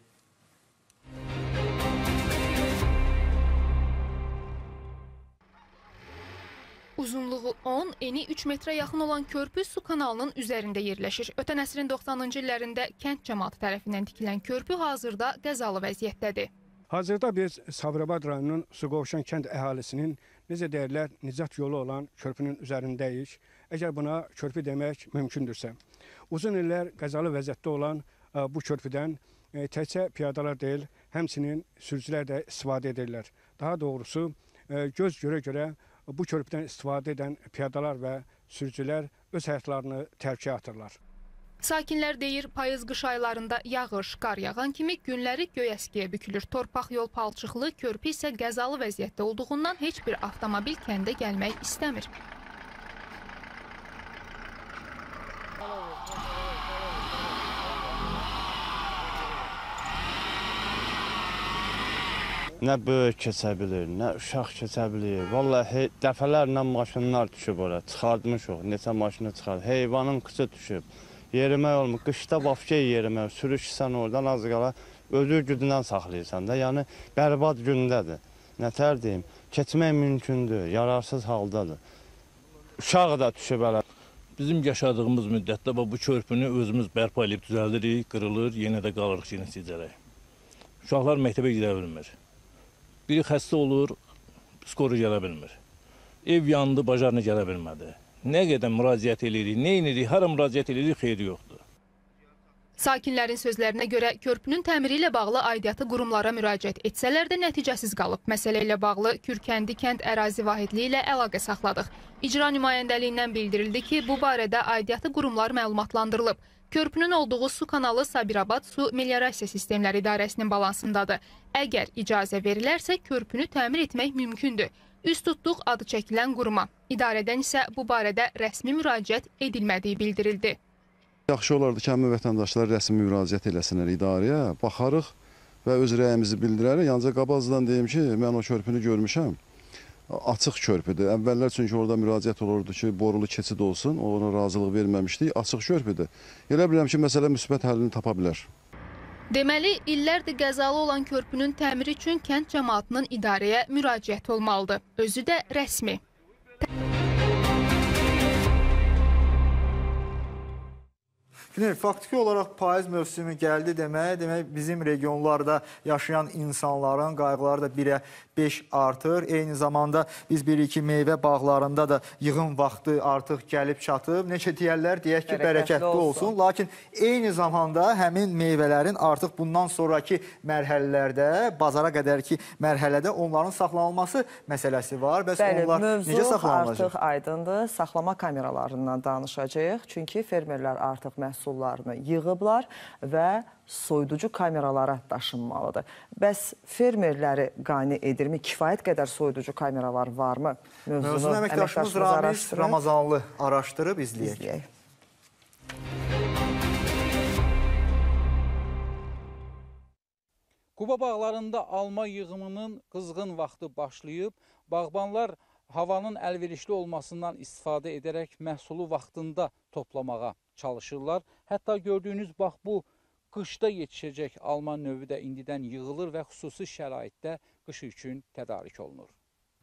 Uzunluğu 10, eni 3 metrə yaxın olan körpü su kanalının üzərində yerləşir. Ötən əsrin 90-cı illərində kənd cəmaatı tərəfindən tikilən körpü hazırda qəzalı vəziyyətdədir. Hazırda biz Sabirabad rayonunun Suqovuşan kənd əhalisinin necə deyirlər, nicat yolu olan körpünün üzərindəyik. Əgər buna körpü demək mümkündürsə. Uzun illər qəzalı vəziyyətdə olan bu körpüdən təkcə piyadalar deyil, həmçinin sürücülər də istifadə edirlər. Daha doğrusu göz görə-görə bu körpüdən istifadə edən piyadalar və sürücülər öz həyatlarını təhlükəyə atırlar. Sakinlər deyir, payız-qış aylarında yağış, qar yağan kimi günləri göyəskiyə bükülür. Torpaq yol palçıqlı, körpü isə qəzalı vəziyyətdə olduğundan heç bir avtomobil kəndə gəlmək istəmir. Nə böyük keçə bilir, nə uşaq keçə bilir. Vallahi dəfələrlə maşınlar düşüb ora, çıxardmışıq, neçə maşını çıxard. Heyvanın qıçı düşüb, yerimək olmur. Qışda vapşe yerimək, sürüşsən oradan az qala özü gücündən saxlayırsan da. Yəni bərbad gündədir. Nətər deyim, keçmək mümkündür, yararsız haldadır. Uşaq da düşüb hələ. Bizim yaşadığımız müddətdə bu körpünü özümüz bərpa edib düzəldirik, qırılır, yenə də qalırıq yenə necərək. Uşaqlar məktəbə gedə bilmir. Biri xəstə olur, skoru gələ bilmir. Ev yandı, bacarını gələ bilmədi. Nə qədər müraciət edirik, nə edirik, hara müraciət edirik, xeyri yoxdur. Sakinlərin sözlərinə görə körpünün təmiri ilə bağlı aidiyyatı qurumlara müraciət etsələr də nəticəsiz qalıb. Məsələ ilə bağlı Kürkəndi kənd ərazi vahidliyi ilə əlaqə saxladıq. İcra nümayəndəliyindən bildirildi ki, bu barədə aidiyyatı qurumlar məlumatlandırılıb. Körpünün olduğu su kanalı Sabirabad Su Meliorasiya Sistemləri İdarəsinin balansındadır. Əgər icazə verilərsə, körpünü təmir etmək mümkündür. Üst tutduq adı çəkilən quruma. İdarədən isə bu barədə rəsmi müraciət edilmədiyi bildirildi. Yaxşı olardı ki, həmin vətəndaşlar rəsmi müraciət eləsinlər idarəyə, baxarıq və öz rəyimizi bildirərik. Ancaq qabaqcadan deyim ki, mən o körpünü görmüşəm. Açıq körpüdür. Əvvəllər çünki orada müraciət olurdu ki, borulu keçid olsun, ona razılıq verməmişdik. Açıq körpüdür. Elə bilirəm ki, məsələ müsbət həllini tapa bilər. Deməli, illərdir qəzalı olan körpünün təmiri üçün kənd cəmaatının idarəyə müraciət olmalıdır. Özü də rəsmi. Faktiki olaraq payız mövsümü gəldi demək bizim regionlarda yaşayan insanların qayğıları da 1-ə 5 artır. Eyni zamanda biz bilirik ki, meyvə bağlarında da yığım vaxtı artıq gəlib çatıb. Neçə deyərlər, deyək ki, bərəkətli olsun. Lakin eyni zamanda həmin meyvələrin artıq bundan sonraki mərhələlərdə, bazara qədərki mərhələdə onların saxlanılması məsələsi var. Bəs onlar necə saxlanılacaq? Mövzu artıq aydındır. Saxlama kameralarından danışacağıq. Çünki fermerlər artıq məhsullarını yığıblar və soyuducu kameralara daşınmalıdır. Bəs fermerləri qane edirmi? Kifayət qədər soyuducu kameralar varmı? Mövzunu əməkdaşımız Ramiz Ramazanlı araşdırıb izləyək. Quba bağlarında alma yığımının qızğın vaxtı başlayıb, bağbanlar havanın əlverişli olmasından istifadə edərək məhsulu vaxtında toplamağa çalışırlar. Hətta gördüyünüz bax bu qışda yetişəcək alma növü də indidən yığılır və xüsusi şəraitdə qışı üçün tədarik olunur.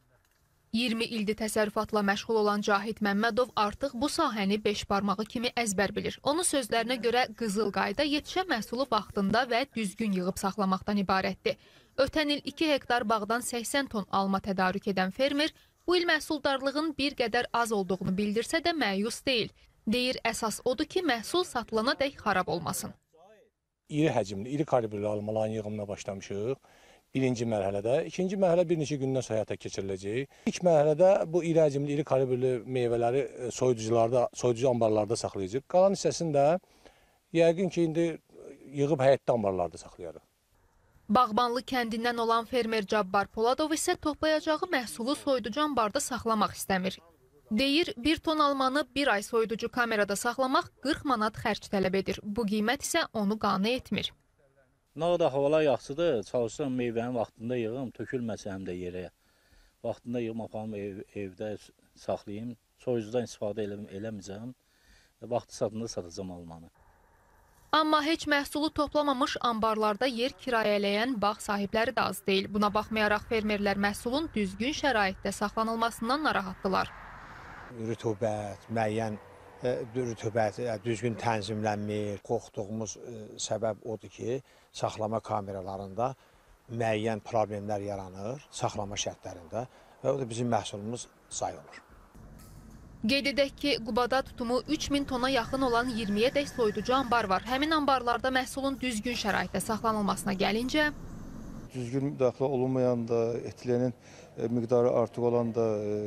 20 ildir təsərrüfatla məşğul olan Cahid Məmmədov artıq bu sahəni beş barmağı kimi əzbər bilir. Onun sözlərinə görə qızıl qayda yetişən məhsulu vaxtında və düzgün yığıb saxlamaqdan ibarətdir. Ötən il 2 hektar bağdan 80 ton alma tədarük edən fermer bu il məhsuldarlığın bir qədər az olduğunu bildirsə də məyus deyil. Deyir, əsas odur ki, məhsul satılana dək xarab olmasın. İri həcmli, iri kalibrli almaların yığımına başlamışıq. Birinci mərhələdə. İkinci mərhələ bir neçə gündən sonra həyata keçiriləcək. İlk mərhələdə bu iri həcmli, iri kalibrli meyvələri soyuducu ambarlarda saxlayacaq. Qalan hissəsini də yəqin ki, indi yığıb həyətdə ambarlarda saxlayarıq. Bağbanlı kəndindən olan fermer Cabbar Poladov isə toplayacağı məhsulu soyuducu ambarda saxlamaq istəmir. Deyir, 1 ton almanı bir ay soyuducu kamerada saxlamaq 40 manat xərc tələb edir. Bu qiymət isə onu qane etmir. Nə qədər havalar yaxşıdır, çalışsam meyvəni vaxtında yığım, tökülməsə həm də yerə. Vaxtında yığım, aparım evdə saxlayayım, soyucudan istifadə eləməyəcəm, vaxtı satında satacam almanı. Amma heç məhsulu toplamamış ambarlarda yer kirayələyən bağ sahibləri də az deyil. Buna baxmayaraq fermerlər məhsulun düzgün şəraitdə saxlanılmasından narahatdılar. Rütubət, müəyyən rütubət düzgün tənzimlənmir. Qorxduğumuz səbəb odur ki, saxlama kameralarında müəyyən problemlər yaranır, saxlama şərtlərində və o da bizim məhsulumuz sayılır. Qeyd edək ki, Qubada tutumu 3000 tona yaxın olan 20-yədək soyuducu ambar var. Həmin ambarlarda məhsulun düzgün şəraitdə saxlanılmasına gəlincə, düzgün müdaxilə olunmayanda, etilenin miqdarı artıq olanda,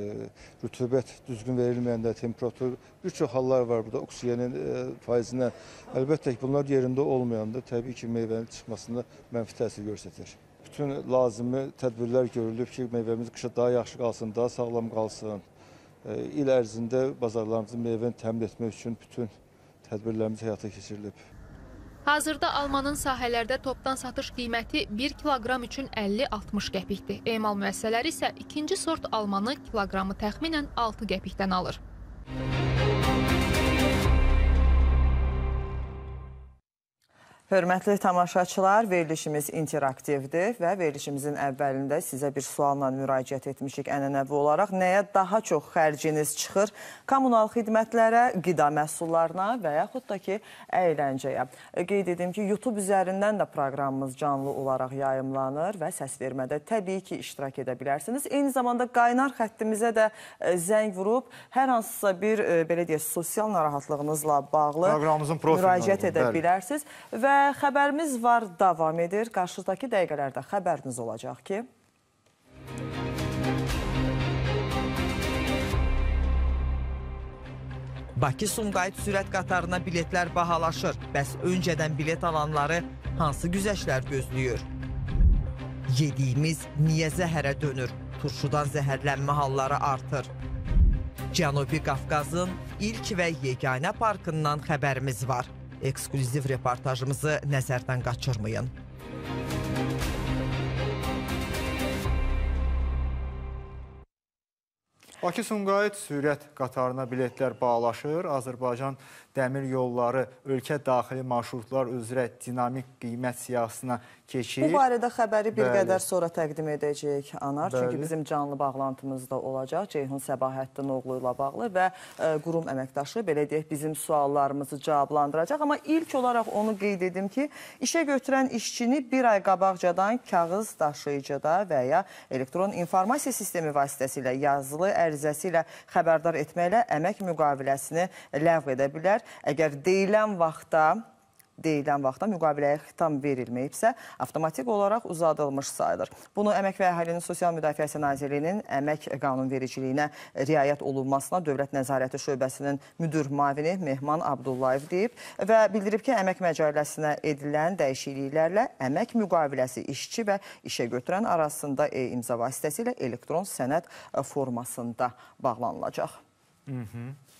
rütubət düzgün verilməyəndə, temperatur, bir çox hallar var burada oksigenin faizindən. Əlbəttə ki, bunlar yerində olmayanda təbii ki, meyvənin çıxmasında mənfi təsir göstərir. Bütün lazımi tədbirlər görülüb ki, meyvəmiz qışa daha yaxşı qalsın, daha sağlam qalsın. İl ərzində bazarlarımızı meyvəni təmin etmək üçün bütün tədbirlərimiz həyata keçirilib. Hazırda almanın sahələrdə topdan satış qiyməti 1 kiloqram üçün 50-60 qəpikdir. Emal müəssisələri isə ikinci sort almanı kiloqramı təxminən 6 qəpikdən alır. Hörmətli tamaşaçılar, verilişimiz interaktivdir və verilişimizin əvvəlində sizə bir sualla müraciət etmişik ənənəvi olaraq. Nəyə daha çox xərciniz çıxır? Kommunal xidmətlərə, qida məhsullarına və yaxud da ki, əyləncəyə. Qeyd edim ki, YouTube üzərindən də proqramımız canlı olaraq yayımlanır və səsvermədə təbii ki, iştirak edə bilərsiniz. Eyni zamanda qaynar xəttimizə də zəng vurub, hər hansısa bir, belə deyək, sosial narahatlığınızla bağlı müraciət edə bilərsiniz. Və xəbərimiz var, davam edir. Qarşıdakı dəqiqələrdə xəbəriniz olacaq ki, Bakı-Sumqayıt sürət qatarına biletlər bahalaşır. Bəs öncədən bilet alanları hansı güzəştlər gözləyir? Yediyimiz niyə zəhərə dönür? Turşudan zəhərlənmə halları artır. Cənubi Qafqazın ilk və yeganə parkından xəbərimiz var. Eksklüziv reportajımızı nəzərdən qaçırmayın. Bakı-Sumqayıt sürət qatarına biletlər bağlaşır. Azərbaycan Dəmir Yolları ölkə daxili marşrutlar üzrə dinamik qiymət siyahısına keçir. Bu barədə xəbəri bir qədər sonra təqdim edəcəyik, Anar. Çünki bizim canlı bağlantımız da olacaq Ceyhun Səbahəddin oğlu ilə bağlı və qurum əməkdaşı, belə deyək, bizim suallarımızı cavablandıracaq. Amma ilk olaraq onu qeyd edim ki, işə götürən işçini bir ay qabaqcadan kağız daşıyıcıda və ya elektron informasiya sistemi vasitəsilə yazılı ərizəsi ilə xəbərdar etməklə əmək müqaviləsini ləğv edə bilər. Əgər deyilən vaxtda müqaviləyə xitam verilməyibsə, avtomatik olaraq uzadılmış sayılır. Bunu Əmək və Əhalinin Sosial Müdafiəsi Nazirliyinin əmək qanunvericiliyinə riayət olunmasına Dövlət Nəzarəti Şöbəsinin müdür müavini Mehman Abdullayev deyib və bildirib ki, əmək məcəlləsinə edilən dəyişikliklərlə əmək müqaviləsi işçi və işə götürən arasında e-imza vasitəsilə elektron sənəd formasında bağlanılacaq.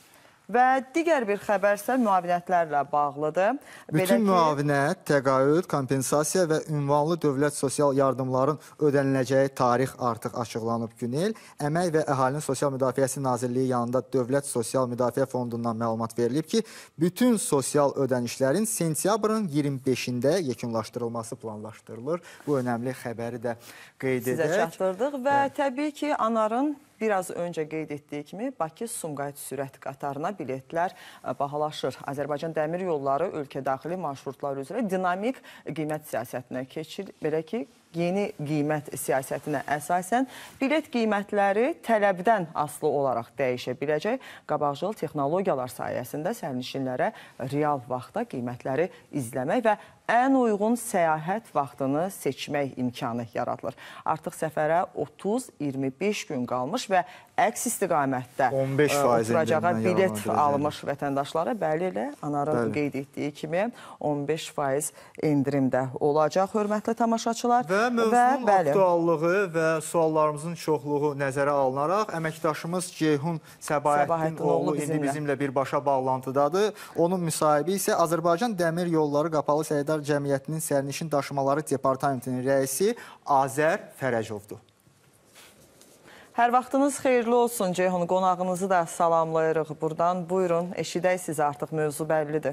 Və digər bir xəbərsə müavinətlərlə bağlıdır. Bütün müavinət, təqaüd, kompensasiya və ünvanlı dövlət sosial yardımların ödəniləcəyi tarix artıq açıqlanıb Günel. Əmək və Əhalinin Sosial Müdafiəsi Nazirliyi yanında Dövlət Sosial Müdafiə Fondundan məlumat verilib ki, bütün sosial ödənişlərin sentyabrın 25-də yekunlaşdırılması planlaşdırılır. Bu önəmli xəbəri də qeyd edək. Sizə çatdırdıq və təbii ki, ANAR-ın biraz öncə qeyd etdiyi kimi Bakı-Sumqayıt sürət qatarına biletlər bahalaşır. Azərbaycan Dəmir Yolları ölkə daxili marşrutlar üzrə dinamik qiymət siyasətinə keçir. Belə ki, yeni qiymət siyasətinə əsasən bilet qiymətləri tələbdən asılı olaraq dəyişə biləcək. Qabaqcıl texnologiyalar sayəsində sərnişinlərə real vaxtda qiymətləri izləmək və ən uyğun səyahət vaxtını seçmək imkanı yaradılır. Artıq səfərə 30-25 gün qalmış və əks istiqamətdə oturacağa bilet almış vətəndaşlara bəli elə ANAR-ın qeyd etdiyi kimi 15% endirimdə olacaq, hörmətli tamaşaçılar. Və mövzunun aktuallığı və suallarımızın çoxluğu nəzərə alınaraq əməkdaşımız Ceyhun Səbahattin oğlu indi bizimlə birbaşa bağlantıdadır. Onun müsahibi isə Azərbaycan Dəmir Yolları Qapalı Səhədar Cəmiyyətinin Sərnişin Daşımaları Departamentinin rəisi Azər Fərəcovdur. Hər vaxtınız xeyirli olsun Ceyhun, qonağınızı da salamlayırıq buradan. Buyurun, eşidək siz artıq mövzu bəllidir.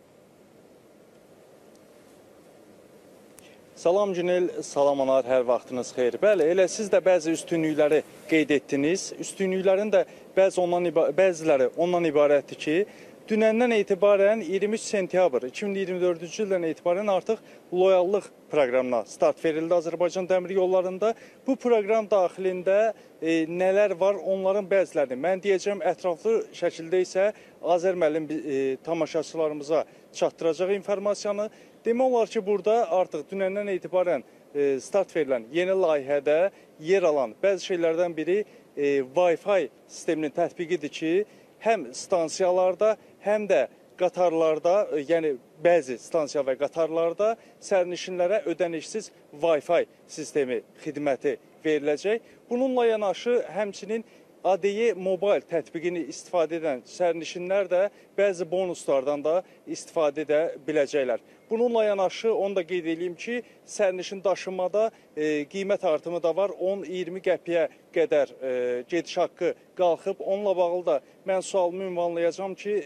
Salam Günel, salam ANAR, hər vaxtınız xeyir. Bəli, elə siz də bəzi üstünlükləri qeyd etdiniz. Üstünlüklərin də bəziləri ondan ibarətdir ki, dünəndən etibarən 23 sentyabr 2024-cü ildən etibarən artıq loyallıq proqramına start verildi Azərbaycan Dəmir Yollarında. Bu proqram daxilində nələr var, onların bəzilərini mən deyəcəm, ətraflı şəkildə isə Azər müəllim tamaşaçılarımıza çatdıracaq informasiyanı. Demək olar ki, burada artıq dünəndən etibarən start verilən yeni layihədə yer alan bəzi şeylərdən biri Wi-Fi sisteminin tətbiqidir ki, həm stansiyalarda, həm də qatarlarda, yəni bəzi stansiya və qatarlarda sərnişinlərə ödənişsiz Wi-Fi sistemi xidməti veriləcək. Bununla yanaşı, həmçinin ADY Mobile tətbiqini istifadə edən sərnişinlər də bəzi bonuslardan da istifadə edə biləcəklər. Bununla yanaşı, onu da qeyd edeyim ki, sərnişin daşınmada qiymət artımı da var. 10-20 qəpiyə qədər gediş haqqı qalxıb. Onunla bağlı da mən sualımı ünvanlayacağım ki,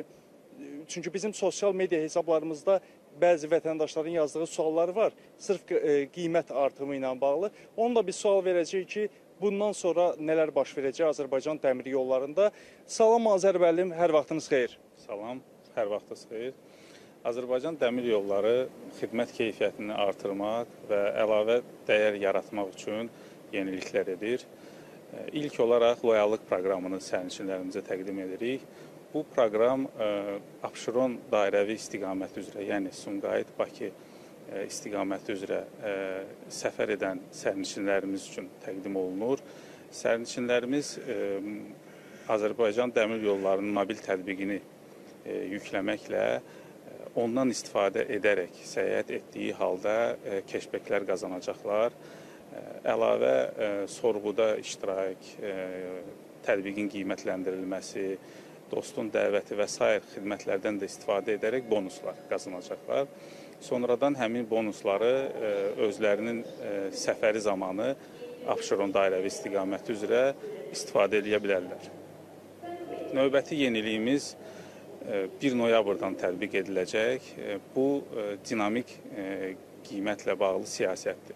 çünki bizim sosial media hesablarımızda bəzi vətəndaşların yazdığı sualları var. Sırf qiymət artımı ilə bağlı. Onu da bir sual verəcək ki, bundan sonra nələr baş verəcək Azərbaycan Dəmir Yollarında? Salam Azər müəllim, hər vaxtınız xeyir. Salam, hər vaxtınız xeyir. Azərbaycan Dəmir Yolları xidmət keyfiyyətini artırmaq və əlavə dəyər yaratmaq üçün yeniliklər edir. İlk olaraq loyallıq proqramını sərnişinlərimizə təqdim edirik. Bu proqram Abşeron dairəvi istiqaməti üzrə, yəni Sumqayıt-Bakı istiqaməti üzrə səfər edən sərnişinlərimiz üçün təqdim olunur. Sərnişinlərimiz Azərbaycan Dəmir Yollarının mobil tətbiqini yükləməklə ondan istifadə edərək səyahət etdiyi halda keşbəklər qazanacaqlar. Əlavə sorğuda iştirak, tətbiqin qiymətləndirilməsi, dostun dəvəti və sair xidmətlərdən də istifadə edərək bonuslar qazanacaqlar. Sonradan həmin bonusları özlərinin səfəri zamanı Abşeron dairəvi istiqaməti üzrə istifadə edə bilərlər. Növbəti yeniliyimiz 1 noyabrdan tətbiq ediləcək. Bu, dinamik qiymətlə bağlı siyasətdir.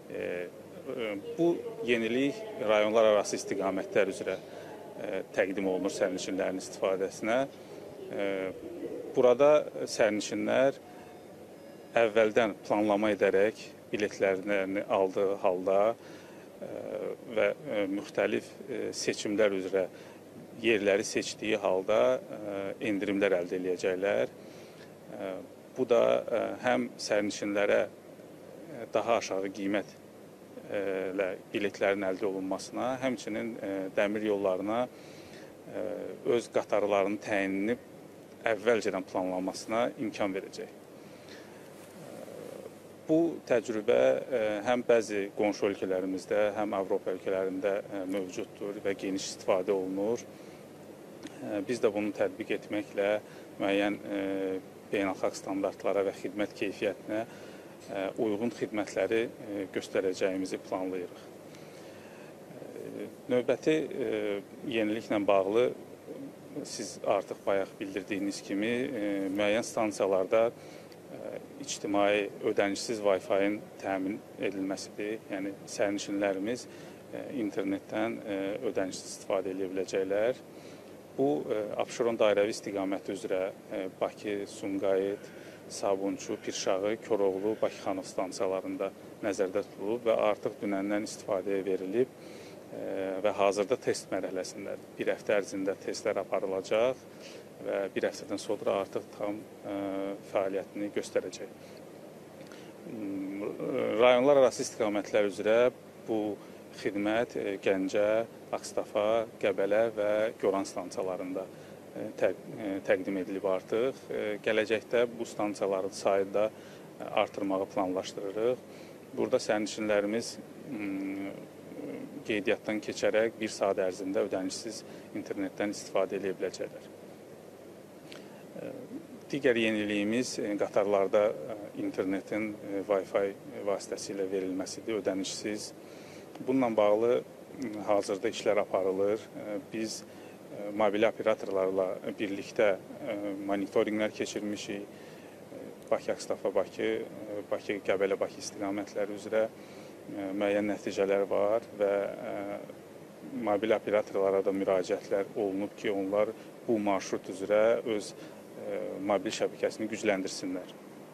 Bu yenilik rayonlar arası istiqamətlər üzrə təqdim olunur sərnişinlərin istifadəsinə. Burada sərnişinlər əvvəldən planlama edərək biletlərini aldığı halda və müxtəlif seçimlər üzrə yerləri seçdiyi halda endirimlər əldə edəcəklər. Bu da həm sərnişinlərə daha aşağı qiymətlə biletlərin əldə olunmasına, həmçinin dəmir yollarına öz qatarlarının təyinini əvvəlcədən planlanmasına imkan verəcək. Bu təcrübə həm bəzi qonşu ölkələrimizdə, həm Avropa ölkələrində mövcuddur və geniş istifadə olunur. Biz də bunu tətbiq etməklə müəyyən beynəlxalq standartlara və xidmət keyfiyyətinə uyğun xidmətləri göstərəcəyimizi planlayırıq. Növbəti yeniliklə bağlı siz artıq bayaq bildirdiyiniz kimi müəyyən stansiyalarda ictimai ödənişsiz Wi-Fi-nin təmin edilməsidir. Yəni sərnişinlərimiz internetdən ödənişsiz istifadə edə biləcəklər. Bu Abşeron dairəvi istiqaməti üzrə Bakı, Sumqayıt, Sabunçu, Pirşağı, Koroğlu, Bakıxanov stansiyalarında nəzərdə tutulub və artıq dünəndən istifadəyə verilib və hazırda test mərhələsində bir həftə ərzində testlər aparılacaq və bir həftədən sonra artıq tam fəaliyyətini göstərəcək. Rayonlar arası istiqamətlər üzrə bu xidmət Gəncə, Ağstafa, Qəbələ və Goran stansiyalarında təqdim edilib artıq. Gələcəkdə bu stansiyaların sayını da artırmağı planlaşdırırıq. Burada sərnişinlərimiz qeydiyyatdan keçərək bir saat ərzində ödənişsiz internetdən istifadə edə biləcəklər. Digər yeniliyimiz qatarlarda internetin Wi-Fi vasitəsilə verilməsidir, ödənişsiz. Bununla bağlı hazırda işlər aparılır. Biz mobil operatorlarla birlikdə monitorinqlər keçirmişik. Bakı, Ağstafa, Bakı, Qəbələ, Bakı istiqamətləri üzrə müəyyən nəticələr var və mobil operatorlara da müraciətlər olunub ki, onlar bu marşrut üzrə öz mobil şəbəkəsini gücləndirsinlər.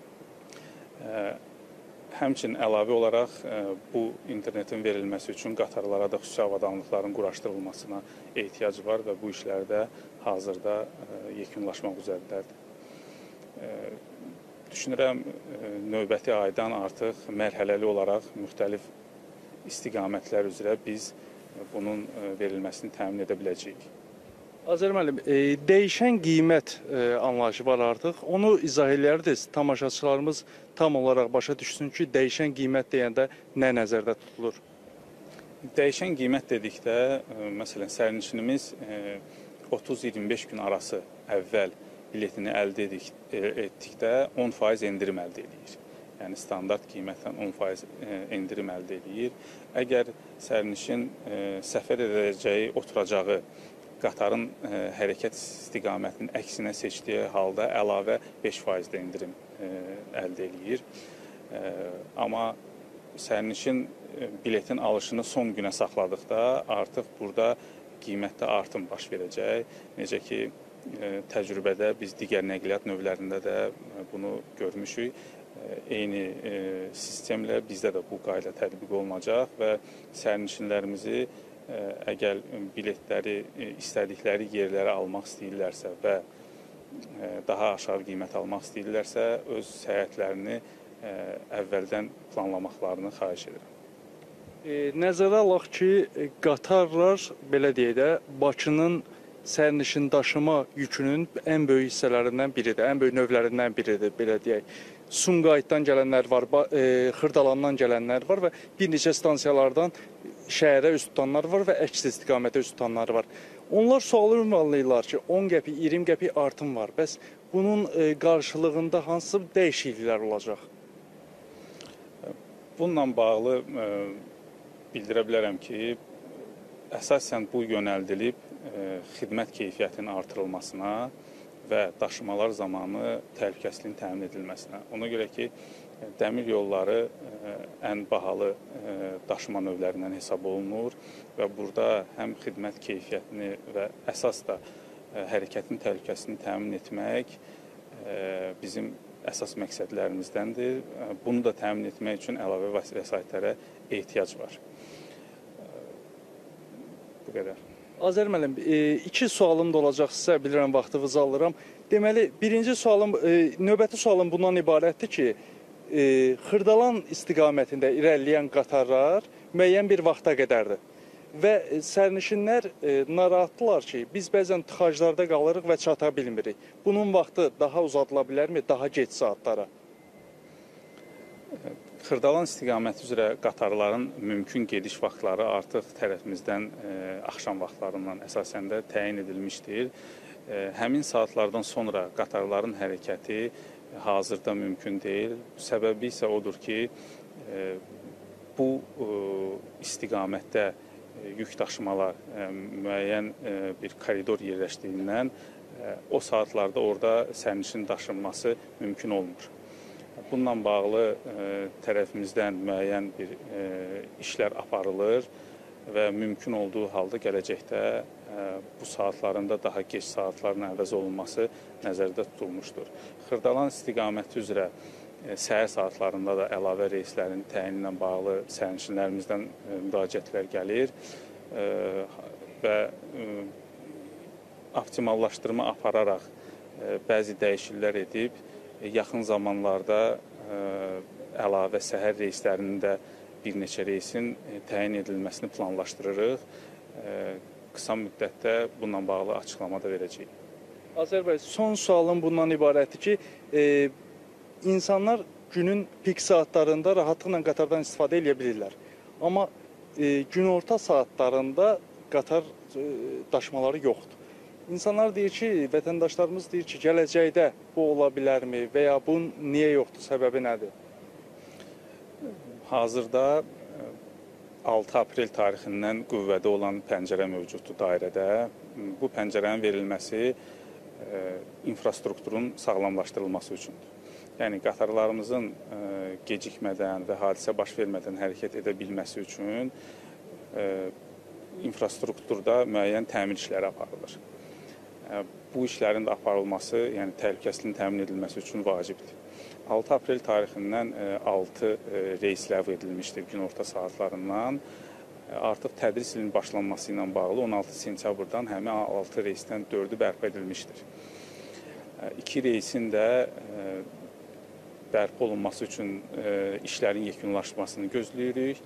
Həmçinin əlavə olaraq bu internetin verilməsi üçün qatarlara da xüsusi avadanlıqların quraşdırılmasına ehtiyac var və bu işlərdə hazırda yekunlaşmaq üzərindədir. Düşünürəm, növbəti aydan artıq mərhələli olaraq müxtəlif istiqamətlər üzrə biz bunun verilməsini təmin edə biləcəyik. Azər müəllim, dəyişən qiymət anlayışı var artıq. Onu izah edərdiniz, tamaşaçılarımız tam olaraq başa düşsün ki, dəyişən qiymət deyəndə nə nəzərdə tutulur? Dəyişən qiymət dedikdə, məsələn, sərnişinimiz 30-25 gün arası əvvəl biletini əldə etdikdə 10% endirim əldə edir. Yəni standart qiymətdən 10% endirim əldə edir. Əgər sərnişin səfər edəcəyi, oturacağı qatarın hərəkət istiqamətinin əksinə seçdiyi halda əlavə 5% endirim əldə edir. Amma sərnişin biletin alışını son günə saxladıqda artıq burada qiymətdə artım baş verəcək. Necə ki, təcrübədə biz digər nəqliyyat növlərində də bunu görmüşük. Eyni sistemlə bizdə də bu qayda tətbiq olunacaq və sərnişinlərimizi əgər biletləri istədikləri yerlərə almaq istəyirlərsə və daha aşağı qiymət almaq istəyirlərsə, öz səyahətlərini əvvəldən planlamaqlarını xahiş edirəm. Nəzərə alaq ki, qatarlar, belə deyək də, Bakının sərnişin daşıma yükünün ən böyük hissələrindən biridir, ən böyük növlərindən biridir, belə deyək. Sumqayıtdan gələnlər var, Xırdalandan gələnlər var və bir neçə stansiyalardan şəhərə üst tutanlar var və əks istiqamətə üst tutanlar var. Onlar sualı ünvanlayırlar ki, 10 qəpik, 20 qəpik artım var. Bəs bunun qarşılığında hansı dəyişikliklər olacaq? Bununla bağlı bildirə bilərəm ki, əsasən bu yönəldilib xidmət keyfiyyətinin artırılmasına və daşımalar zamanı təhlükəsizliyin təmin edilməsinə. Ona görə ki, dəmir yolları ən bahalı daşıma növlərindən hesab olunur və burada həm xidmət keyfiyyətini və əsas da hərəkətin təhlükəsizliyini təmin etmək bizim əsas məqsədlərimizdəndir. Bunu da təmin etmək üçün əlavə vəsaitlərə ehtiyac var. Bu qədər. Azər müəllim, iki sualım da olacaq sizə, bilirəm vaxtınızı alıram. Deməli, birinci sualım, növbəti sualım bundan ibarətdir ki, Xırdalan istiqamətində irəliləyən qatarlar müəyyən bir vaxta qədərdir. Və sərnişinlər narahatdırlar ki, biz bəzən tıxaclarda qalırıq və çata bilmirik. Bunun vaxtı daha uzadıla bilərmi, daha gec saatlara? Xırdalan istiqaməti üzrə qatarların mümkün gediş vaxtları artıq tərəfimizdən axşam vaxtlarından əsasən də təyin edilmişdir. Həmin saatlardan sonra qatarların hərəkəti hazırda mümkün deyil. Səbəbi isə odur ki, bu istiqamətdə yük daşımalar müəyyən bir koridor yerləşdiyindən o saatlarda orada sərnişin daşınması mümkün olmur. Bununla bağlı tərəfimizdən müəyyən bir işlər aparılır və mümkün olduğu halda gələcəkdə bu saatlarında daha gec saatların əvəz olunması nəzərdə tutulmuşdur. Xırdalan istiqaməti üzrə səhər saatlarında da əlavə reyslərin təyini ilə bağlı sərnişinlərimizdən müraciətlər gəlir və optimallaşdırma apararaq bəzi dəyişikliklər edib, yaxın zamanlarda əlavə səhər reyslərinin də bir neçə reysin təyin edilməsini planlaşdırırıq. Qısa müddətdə bununla bağlı açıqlama da verəcəyik. Azər bəy, son sualım bundan ibarətdir ki, insanlar günün pik saatlarında rahatlıqla qatardan istifadə edə bilirlər. Amma günorta saatlarında qatar daşımaları yoxdur. İnsanlar deyir ki, vətəndaşlarımız deyir ki, gələcəkdə bu ola bilərmi və ya bunun niyə yoxdur, səbəbi nədir? Hazırda 6 aprel tarixindən qüvvədə olan pəncərə mövcuddur dairədə. Bu pəncərənin verilməsi infrastrukturun sağlamlaşdırılması üçündür. Yəni, qatarlarımızın gecikmədən və hadisə baş vermədən hərəkət edə bilməsi üçün infrastrukturda müəyyən təmir işləri aparılır. Bu işlərin də aparılması, yəni təhlükəsizliyin təmin edilməsi üçün vacibdir. 6 aprel tarixindən 6 reys ləğv edilmişdir günorta saatlarından. Artıq tədris ilinin başlanması ilə bağlı 16 sentyabrdan həmin 6 reysdən 4-ü bərpa edilmişdir. 2 reysin də bərpa olunması üçün işlərin yekunlaşmasını gözləyirik.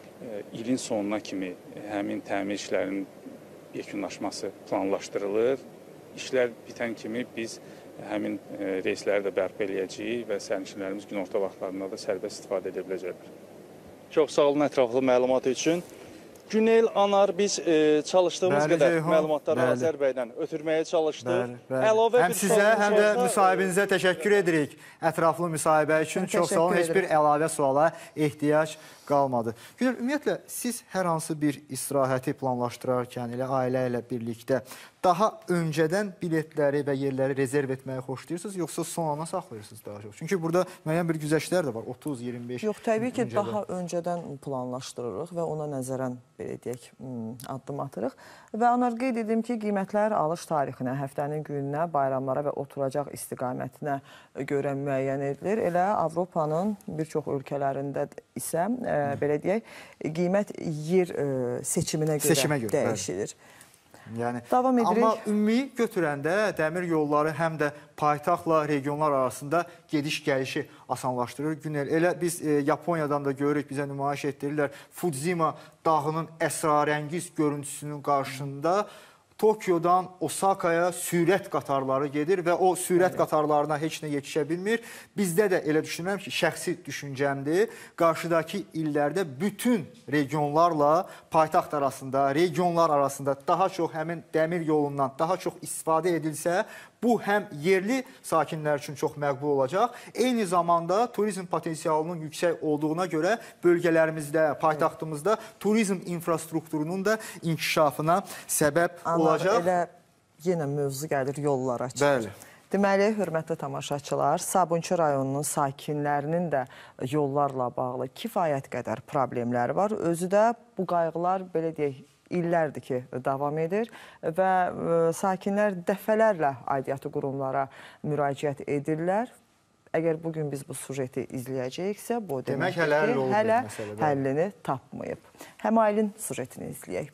İlin sonuna kimi həmin təmir işlərinin yekunlaşması planlaşdırılır. İşlər bitən kimi biz həmin reysləri də bərpa eləyəcəyik və sərnişinlərimiz günorta vaxtlarında da sərbəst istifadə edə biləcəklər. Çox sağ olun ətraflı məlumat üçün. Günel Anar, biz çalışdığımız qədər məlumatları Azər bəydən ötürməyə çalışdıq. Həm sizə, həm də müsahibinizə təşəkkür edirik ətraflı müsahibə üçün. Çox sağ olun, heç bir əlavə suala ehtiyac qalmadı. Günel, ümumiyyətlə, siz hər hansı bir istirahəti planlaşdırarkən, elə ailə ilə birlikdə daha öncədən biletləri və yerləri rezerv etməyi xoşlayırsınız, yoxsa son ana saxlayırsınız daha çox? Çünki burada müəyyən bir güzəştlər də var, 30-25. Yox, təbii ki, daha öncədən planlaşdırırıq və ona nəzərən, belə deyək, addım atırıq. Və Anar, qeyd edim ki, qiymətlər alış tarixinə, həftənin gününə, bayramlara və oturacaq istiqamətinə görə müəyyən edilir. Elə Avropanın bir çox ölkələrində isə, belə deyək, qiymət yer seçiminə görə dəyişilir. Yəni, amma ümumi götürəndə dəmir yolları həm də paytaxtla regionlar arasında gediş-gəlişi asanlaşdırır. Günel, elə biz Yaponiyadan da görürük, bizə nümayiş etdirirlər. Fudzima dağının əsrarəngiz görüntüsünün qarşısında Tokyodan Osakaya sürət qatarları gedir və o sürət qatarlarına heç nə yetişə bilmir. Bizdə də elə düşünürəm ki, şəxsi düşüncəmdir. Qarşıdakı illərdə bütün regionlarla paytaxt arasında, regionlar arasında daha çox həmin dəmir yolundan daha çox istifadə edilsə, bu həm yerli sakinlər üçün çox məqbul olacaq. Eyni zamanda turizm potensialının yüksək olduğuna görə bölgələrimizdə, paytaxtımızda turizm infrastrukturunun da inkişafına səbəb olacaq. Elə yenə mövzu gəlir yollara çıxır. Deməli, hörmətli tamaşaçılar, Sabunçu rayonunun sakinlərinin də yollarla bağlı kifayət qədər problemləri var. Özü də bu qayğılar, belə deyək, illərdir ki, davam edir və sakinlər dəfələrlə aidiyyatı qurumlara müraciət edirlər. Əgər bugün biz bu sujeti izləyəcəksə, bu demək ki, hələ həllini tapmayıb. Həmailin sujetini izləyək.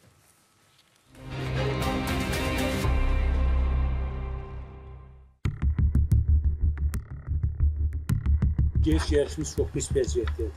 Giriş yerişimiz çox pis vəziyyətdir.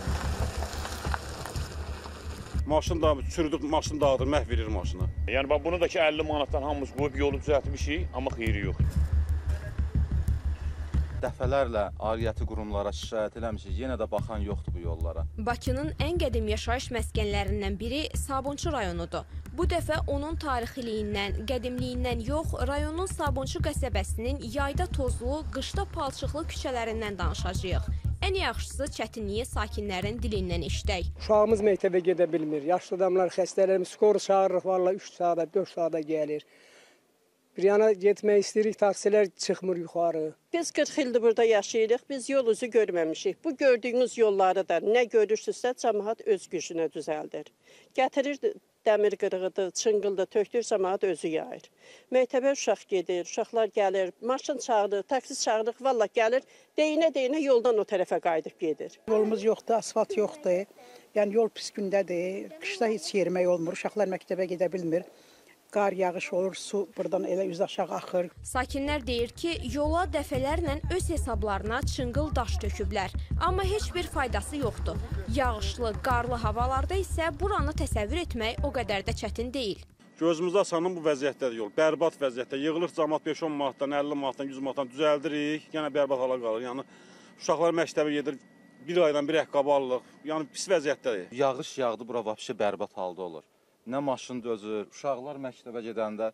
Maşın da sürüdür, maşın dağıdır, məhv verir maşını. Yəni bunu da ki 50 manatdan hamımız qoyub yolu düzəltmişik, amma xeyri yox. dəfələrlə aidiyyəti qurumlara şikayət eləmişik, yenə də baxan yoxdur bu yollara. Bakının ən qədim yaşayış məskənlərindən biri Sabunçu rayonudur. Bu dəfə onun tarixiliyindən, qədimliyindən yox, rayonun Sabunçu qəsəbəsinin yayda tozlu, qışda palçıqlı küçələrindən danışacağıq. Ən yaxşısı çətinliyi sakinlərin dilindən eşidək. Uşağımız məktəbə gedə bilmir. Yaşlı adamlar, xəstələrimiz skor çağırırıq, valla 3 saata, 4 saata gəlir. Bir yana getmək istəyirik, taksilər çıxmır yuxarı. Biz 40 ildir burada yaşayırıq, biz yol üzü görməmişik. Bu gördüyünüz yolları da nə görürsünüzsə, cəmaət öz gücünə düzəldir. Gətirir dəmir qırığıdır, çınqıldır, tökdür, cəmaət özü yayır. Məktəbə uşaq gedir, uşaqlar gəlir, maşın çağırır, taksi çağırır, valla gəlir, deyinə-deyinə yoldan o tərəfə qayıdıb gedir. Yolumuz yoxdur, asfalt yoxdur, yəni yol pis gündədir, qışda heç yerimək olmur, uşaqlar məktəbə gedə bilmir. Qar yağış olur, su buradan elə üz aşağı axır. Sakinlər deyir ki, yola dəfələrlə öz hesablarına çınqıl daş töküblər. Amma heç bir faydası yoxdur. Yağışlı, qarlı havalarda isə buranı təsəvvür etmək o qədər də çətin deyil. Gözümüzdə asanın bu vəziyyətdədir yol. Bərbad vəziyyətdə. Yığılır cəmaət 5-10 manatdan, 50 manatdan, 100 manatdan düzəldirik. Yəni bərbad hala qalır. Yəni uşaqlar məktəbə gedir, bir aydan bir ayaqqabı alırıq. Yəni pis vəziyyətdədir. Yağış yağdı, bura vəbşi bərbad halda olur. Nə maşın dözür, uşaqlar məktəbə gedəndə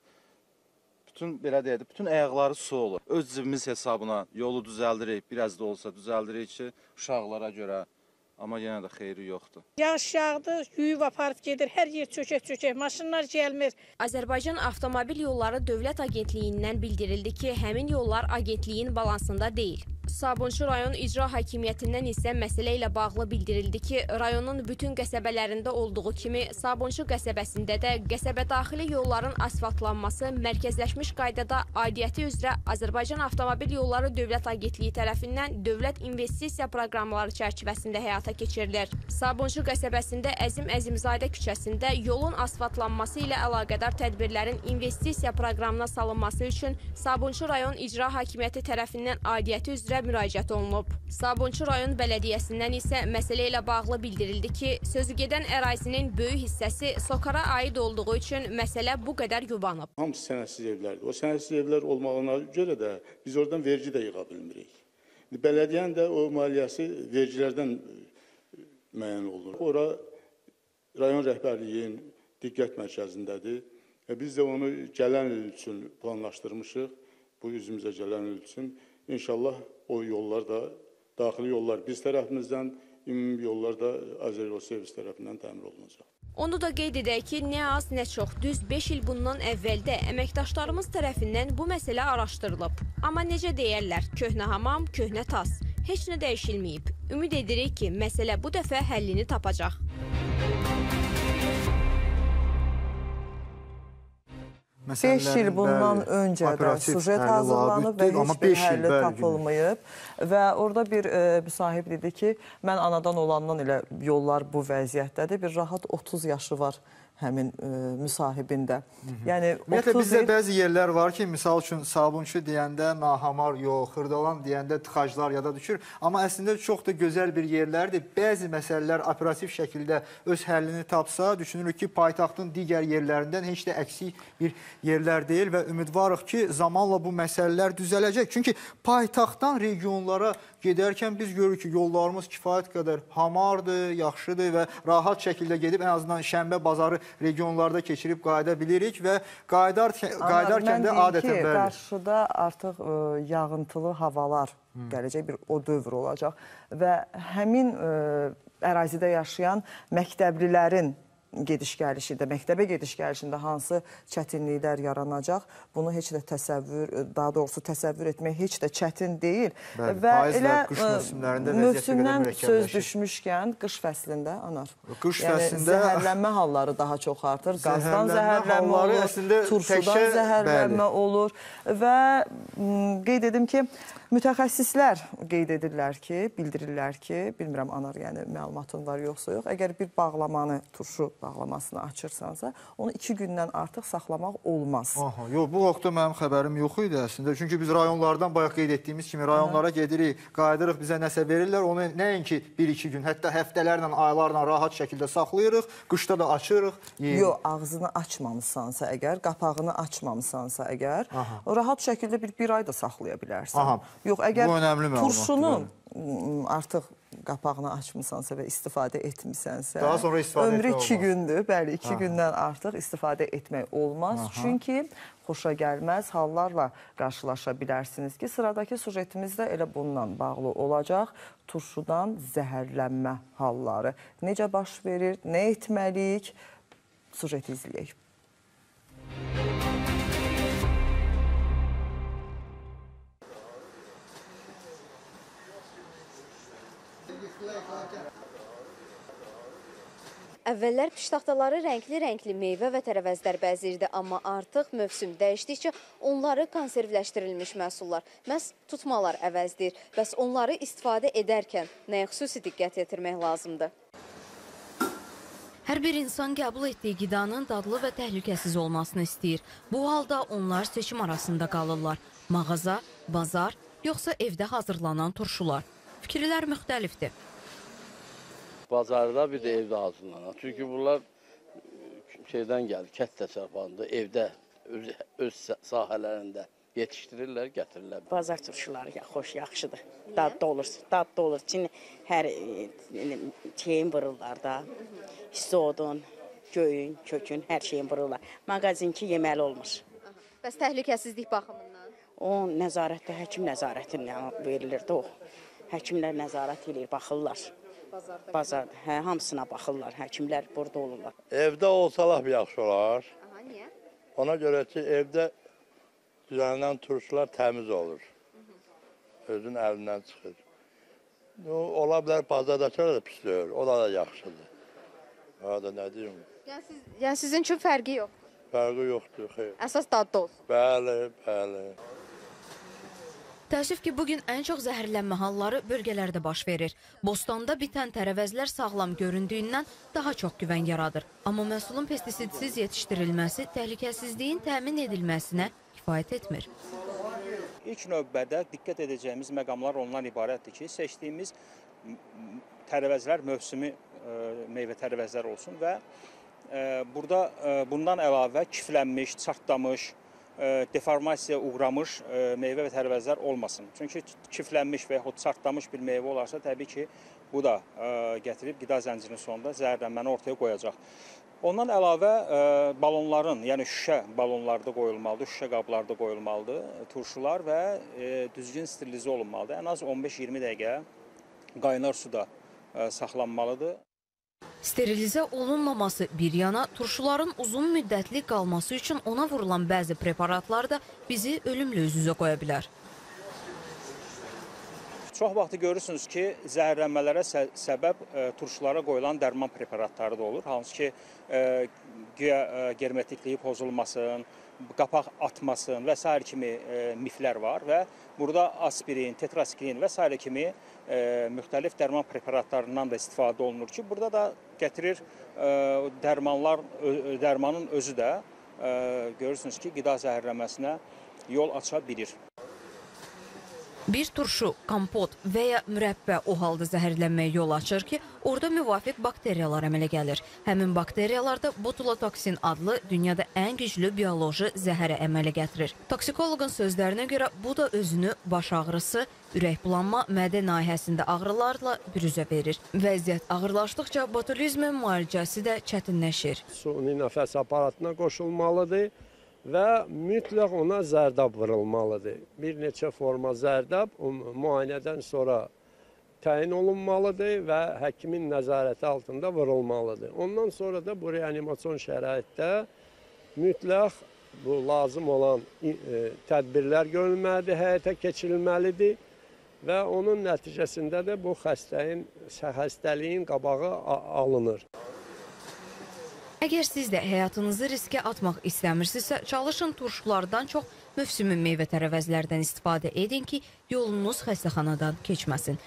bütün ayaqları su olur. Öz cibimiz hesabına yolu düzəldirik, biraz da olsa düzəldirik ki, uşaqlara görə. Amma yenə də xeyri yoxdur. Yağış yağdı, yuyub aparıb gedir, hər yer çökək-çökək, maşınlar gəlmir. Azərbaycan Avtomobil Yolları Dövlət Agentliyindən bildirildi ki, həmin yollar agentliyin balansında deyil. Sabunçu rayon icra hakimiyyətindən isə məsələ ilə bağlı bildirildi ki, rayonun bütün qəsəbələrində olduğu kimi Sabunçu qəsəbəsində də qəsəbə daxili yolların asfaltlanması mərkəzləşmiş qaydada aidiyyəti üzrə Azərbaycan Avtomobil Yolları Dövlət Agentliyi tərəfindən dövlət investisiya proqramları çərçivəsində həyata keçirilir. Sabunçu qəsəbəsində Əzim Əzimzadə küçəsində yolun asfaltlanması ilə əlaqədar tədbirlərin investisiya proqramına salınması üçün Sabunçu rayon icra hakimiyyəti tərəfindən aidiyyəti üzrə müraciət olunub. Sabunçu rayon bələdiyyəsindən isə məsələ ilə bağlı bildirildi ki, sözügedən ərazinin böyük hissəsi SOCAR-a aid olduğu üçün məsələ bu qədər yubanıb. Hamısı sənədsiz evlərdir. O sənədsiz evlər olmağına görə də biz oradan vergi də yığa bilmirik. Bələdiyyənin də o maliyyəsi vergilərdən müəyyən olunur. Ora rayon rəhbərliyin diqqət mərkəzindədir. Biz də onu gələn il üçün planlaşdırmışıq. Bu üzümüzə gələn il üçün. İnşallah o yollar da, daxili yollar biz tərəfimizdən, ümumi yollar da Azərbaycan servis tərəfindən təmin olunacaq. Onu da qeyd edək ki, nə az, nə çox, düz 5 il bundan əvvəldə əməkdaşlarımız tərəfindən bu məsələ araşdırılıb. Amma necə deyərlər, köhnə hamam, köhnə tas. Heç nə dəyişilməyib. Ümid edirik ki, məsələ bu dəfə həllini tapacaq. Beş il bundan öncə də sujet hazırlanıb və heç bir həlli tapılmayıb. Və orada bir müsahib dedi ki, mən anadan olandan elə yollar bu vəziyyətdədir. Bir rahat 30 yaşı var həmin müsahibində. Yəni, ümumiyyətlə, bizdə bəzi yerlər var ki, misal üçün Sabunçu deyəndə nahamar yox, Xırdalan deyəndə tıxaclar yada düşür. Amma əslində çox da gözəl bir yerlərdir. Bəzi məsələlər operativ şəkildə öz həllini tapsa, düşünürük ki, paytaxtın digər yerlərindən heç də əksik bir yerlər deyil və ümidvarıq ki, zamanla bu məsələlər düzələcək. Çünki paytaxtdan regionlara gedərkən biz görürük ki, yollarımız kifayət qədər hamardır, yaxşıdır və rahat şəkildə gedib ən azından şənbə bazarı regionlarda keçirib qayıda bilirik və qayıdarkən də adətən bəli. Qarşıda artıq yağıntılı havalar gələcək, bir o dövr olacaq və həmin ərazidə yaşayan məktəblilərin gediş-gəlişində, məktəbə gediş-gəlişində hansı çətinliklər yaranacaq, bunu heç də daha doğrusu təsəvvür etmək heç də çətin deyil. Və elə mövsümdən söz düşmüşkən, qış fəslində, Anar, yəni zəhərlənmə halları daha çox artır, qazdan zəhərlənmə olur, turşudan zəhərlənmə olur və qeyd edim ki, mütəxəssislər qeyd edirlər ki, bildirirlər ki, bilmirəm Anar, yəni məlumatın var yoxsa yox, əgər bir bağlamanı, turşu bağlamasını açırsansa, onu 2 gündən artıq saxlamaq olmaz. Aha, yox, bu haqda mənim xəbərim yox idi əslində. Çünki biz rayonlardan bayaq qeyd etdiyimiz kimi rayonlara gedirik, qayıdırıq, bizə nəsə verirlər. Onu nəinki 1-2 gün, hətta həftələrlə, aylarla rahat şəkildə saxlayırıq, qışda da açırıq, yeyirik. Yox, ağzını açmamısansa əgər, qapağını açmamısansa əgər, rahat şəkildə bir ay da saxlaya bilərsən. Aha, yox, əgər bu önəmli məlumatdır. turşunun artıq qapağını açmısansa və istifadə etmisənsə, daha sonra istifadə ömrü etmək 2 gündür, bəli, 2 gündən artıq istifadə etmək olmaz. Çünki xoşa gəlməz hallarla qarşılaşa bilərsiniz ki, sıradakı sujetimiz də elə bundan bağlı olacaq. Turşudan zəhərlənmə halları necə baş verir, nə etməliyik? Sujeti izləyək. Əvvəllər piştaxtaları rəngli-rəngli meyvə və tərəvəzlər bəzirdi, amma artıq mövsüm dəyişdikcə onları konservləşdirilmiş məhsullar, məhz tutmalar əvəzdir. Bəs onları istifadə edərkən nəyə xüsusi diqqət yetirmək lazımdır? Hər bir insan qəbul etdiyi qidanın dadlı və təhlükəsiz olmasını istəyir. Bu halda onlar seçim arasında qalırlar. Mağaza, bazar, yoxsa evdə hazırlanan turşular. Fikirlər müxtəlifdir. Bazarda bir də evdə hazırlanan. Çünki bunlar şeydən gəlir, kənd təsərrüfatında, evdə öz sahələrində yetişdirirlər, gətirirlər. Bazar turşuları xoş, yaxşıdır. Dadlı olur. Çin hər şeyin vururlar da. Hissodun, göyün, kökün, hər şeyin vururlar. Mağazinki yeməli olmur. Bəs təhlükəsizlik baxımından? O nəzarətdə, həkim nəzarətindən verilirdi o. Həkimlər nəzarət edir, baxırlar. Bazarda, hamısına baxırlar, həkimlər burada olurlar. Evdə olsalar yaxşı olar. Niyə? Ona görə ki, evdə düzənlənən turşular təmiz olur. Özün əlindən çıxır. Ola bilər, bazardakılar da pislir, o da yaxşıdır. Hada nə deyim? Yəni sizin üçün fərqi yoxdur? Fərqi yoxdur, xeyr. Əsas dadlı olsun? Bəli. Təəssüf ki, bugün ən çox zəhərlənmə halları bölgələrdə baş verir. Bostanda bitən tərəvəzlər sağlam göründüyündən daha çox güvən yaradır. Amma məhsulun pestisidsiz yetişdirilməsi təhlükəsizliyin təmin edilməsinə kifayət etmir. İlk növbədə diqqət edəcəyimiz məqamlar ondan ibarətdir ki, seçdiyimiz tərəvəzlər mövsümi meyvə tərəvəzlər olsun və burada bundan əlavə kiflənmiş, çartlamış, deformasiyaya uğramış meyvə və tərəvəzlər olmasın. Çünki kiflənmiş və yaxud çartlamış bir meyvə olarsa, təbii ki, bu da gətirib qida zəncirinin sonunda zəhərlənməni ortaya qoyacaq. Ondan əlavə balonların, yəni şüşə balonlarda qoyulmalıdır, şüşə qablarda qoyulmalıdır turşular və düzgün sterilizə olunmalıdır. Ən az 15-20 dəqiqə qaynar suda saxlanmalıdır. Sterilizə olunmaması bir yana, turşuların uzun müddətli qalması üçün ona vurulan bəzi preparatlar da bizi ölümlə üz-üzə qoya bilər. Çox vaxtı görürsünüz ki, zəhərlənmələrə səbəb turşulara qoyulan dərman preparatları da olur. Hansı ki, germetikliyi pozulmasın, qapaq atmasın və s. kimi miflər var və burada aspirin, tetraskrin və s. kimi müxtəlif dərman preparatlarından da istifadə olunur ki, burada da gətirir dərmanın özü də görürsünüz ki, qida zəhərlənməsinə yol aça bilir. Bir turşu, kompot və ya mürəbbə o halda zəhərlənməyə yol açır ki, orada müvafiq bakteriyalar əmələ gəlir. Həmin bakteriyalar da botulotoksin adlı dünyada ən güclü bioloji zəhərə əmələ gətirir. Toksikoloqun sözlərinə görə bu da özünü baş ağrısı, ürək bulanma, mədə nahiyəsində ağrılarla bürüzə verir. Vəziyyət ağırlaşdıqca botulizmin müalicəsi də çətinləşir. Suni nəfəs aparatına qoşulmalıdır və mütləq ona zərdab vurulmalıdır. Bir neçə forma zərdab müayinədən sonra təyin olunmalıdır və həkimin nəzarəti altında vurulmalıdır. Ondan sonra da bu reanimasyon şəraitdə mütləq bu lazım olan tədbirlər görülməlidir, həyata keçirilməlidir və onun nəticəsində də bu xəstəliyin qabağı alınır. Əgər siz də həyatınızı riskə atmaq istəmirsinizsə, çalışın turşulardan çox mövsümi meyvə tərəvəzlərdən istifadə edin ki, yolunuz xəstəxanadan keçməsin.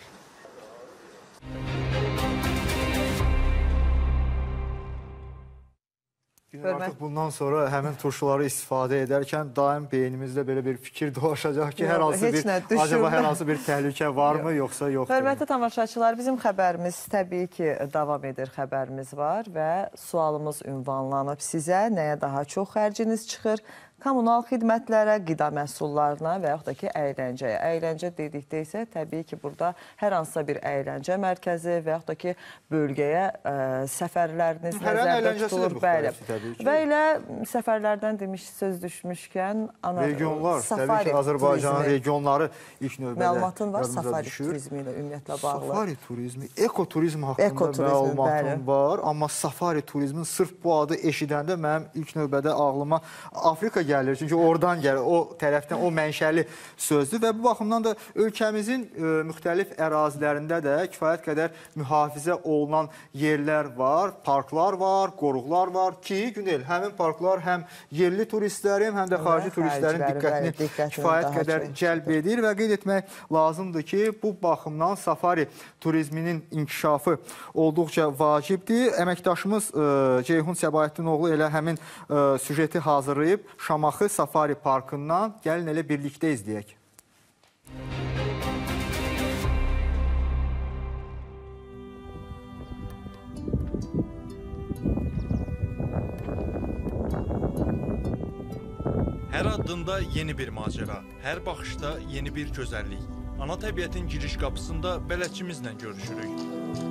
Artıq bundan sonra həmin turşuları istifadə edərkən daim beynimizdə belə bir fikir dolaşacaq ki, acaba hər hansı bir təhlükə varmı, yoxsa yoxdur? Hörmətli tamaşaçılar, bizim xəbərimiz təbii ki, davam edir, xəbərimiz var və sualımız ünvanlanıb sizə. Nəyə daha çox xərciniz çıxır? Kommunal xidmətlərə, qida məhsullarına və yaxud da ki, əyləncəyə. Əyləncə dedikdə isə təbii ki, burada hər hansısa bir əyləncə mərkəzi və yaxud da ki, bölgəyə səfərləriniz nəzərdə tutulur. Və elə səfərlərdən demiş, söz düşmüşkən regionlar, təbii ki, Azərbaycanın regionları ilk növbədə məlumatın var safari turizmi ilə ümumiyyətlə bağlı. Safari turizmi, ekoturizm haqqında məlumatım var, amma safari turizmin sırf bu adı eşidəndə mənim ilk növbədə ağlıma Afrika gəlir. Çünki oradan gəlir, o tərəfdən, o mənşəli sözdür və bu baxımdan da ölkəmizin müxtəlif ərazilərində də kifayət qədər mühafizə olunan yerlər var, parklar var, qoruqlar var ki, Günel, həmin parklar həm yerli turistlərin, həm də xarici turistlərin diqqətini kifayət qədər cəlb edir və qeyd etmək lazımdır ki, bu baxımdan safari turizminin inkişafı olduqca vacibdir. Əməkdaşımız Ceyhun Səbahatdinoğlu elə həmin süjeti hazırlayıb Şamaxı Safari Parkından. Gəlin elə birlikdə izləyək. Hər addımda yeni bir macəra, hər baxışda yeni bir gözəllik. Ana təbiətin giriş qapısında bələdçimizlə görüşürük.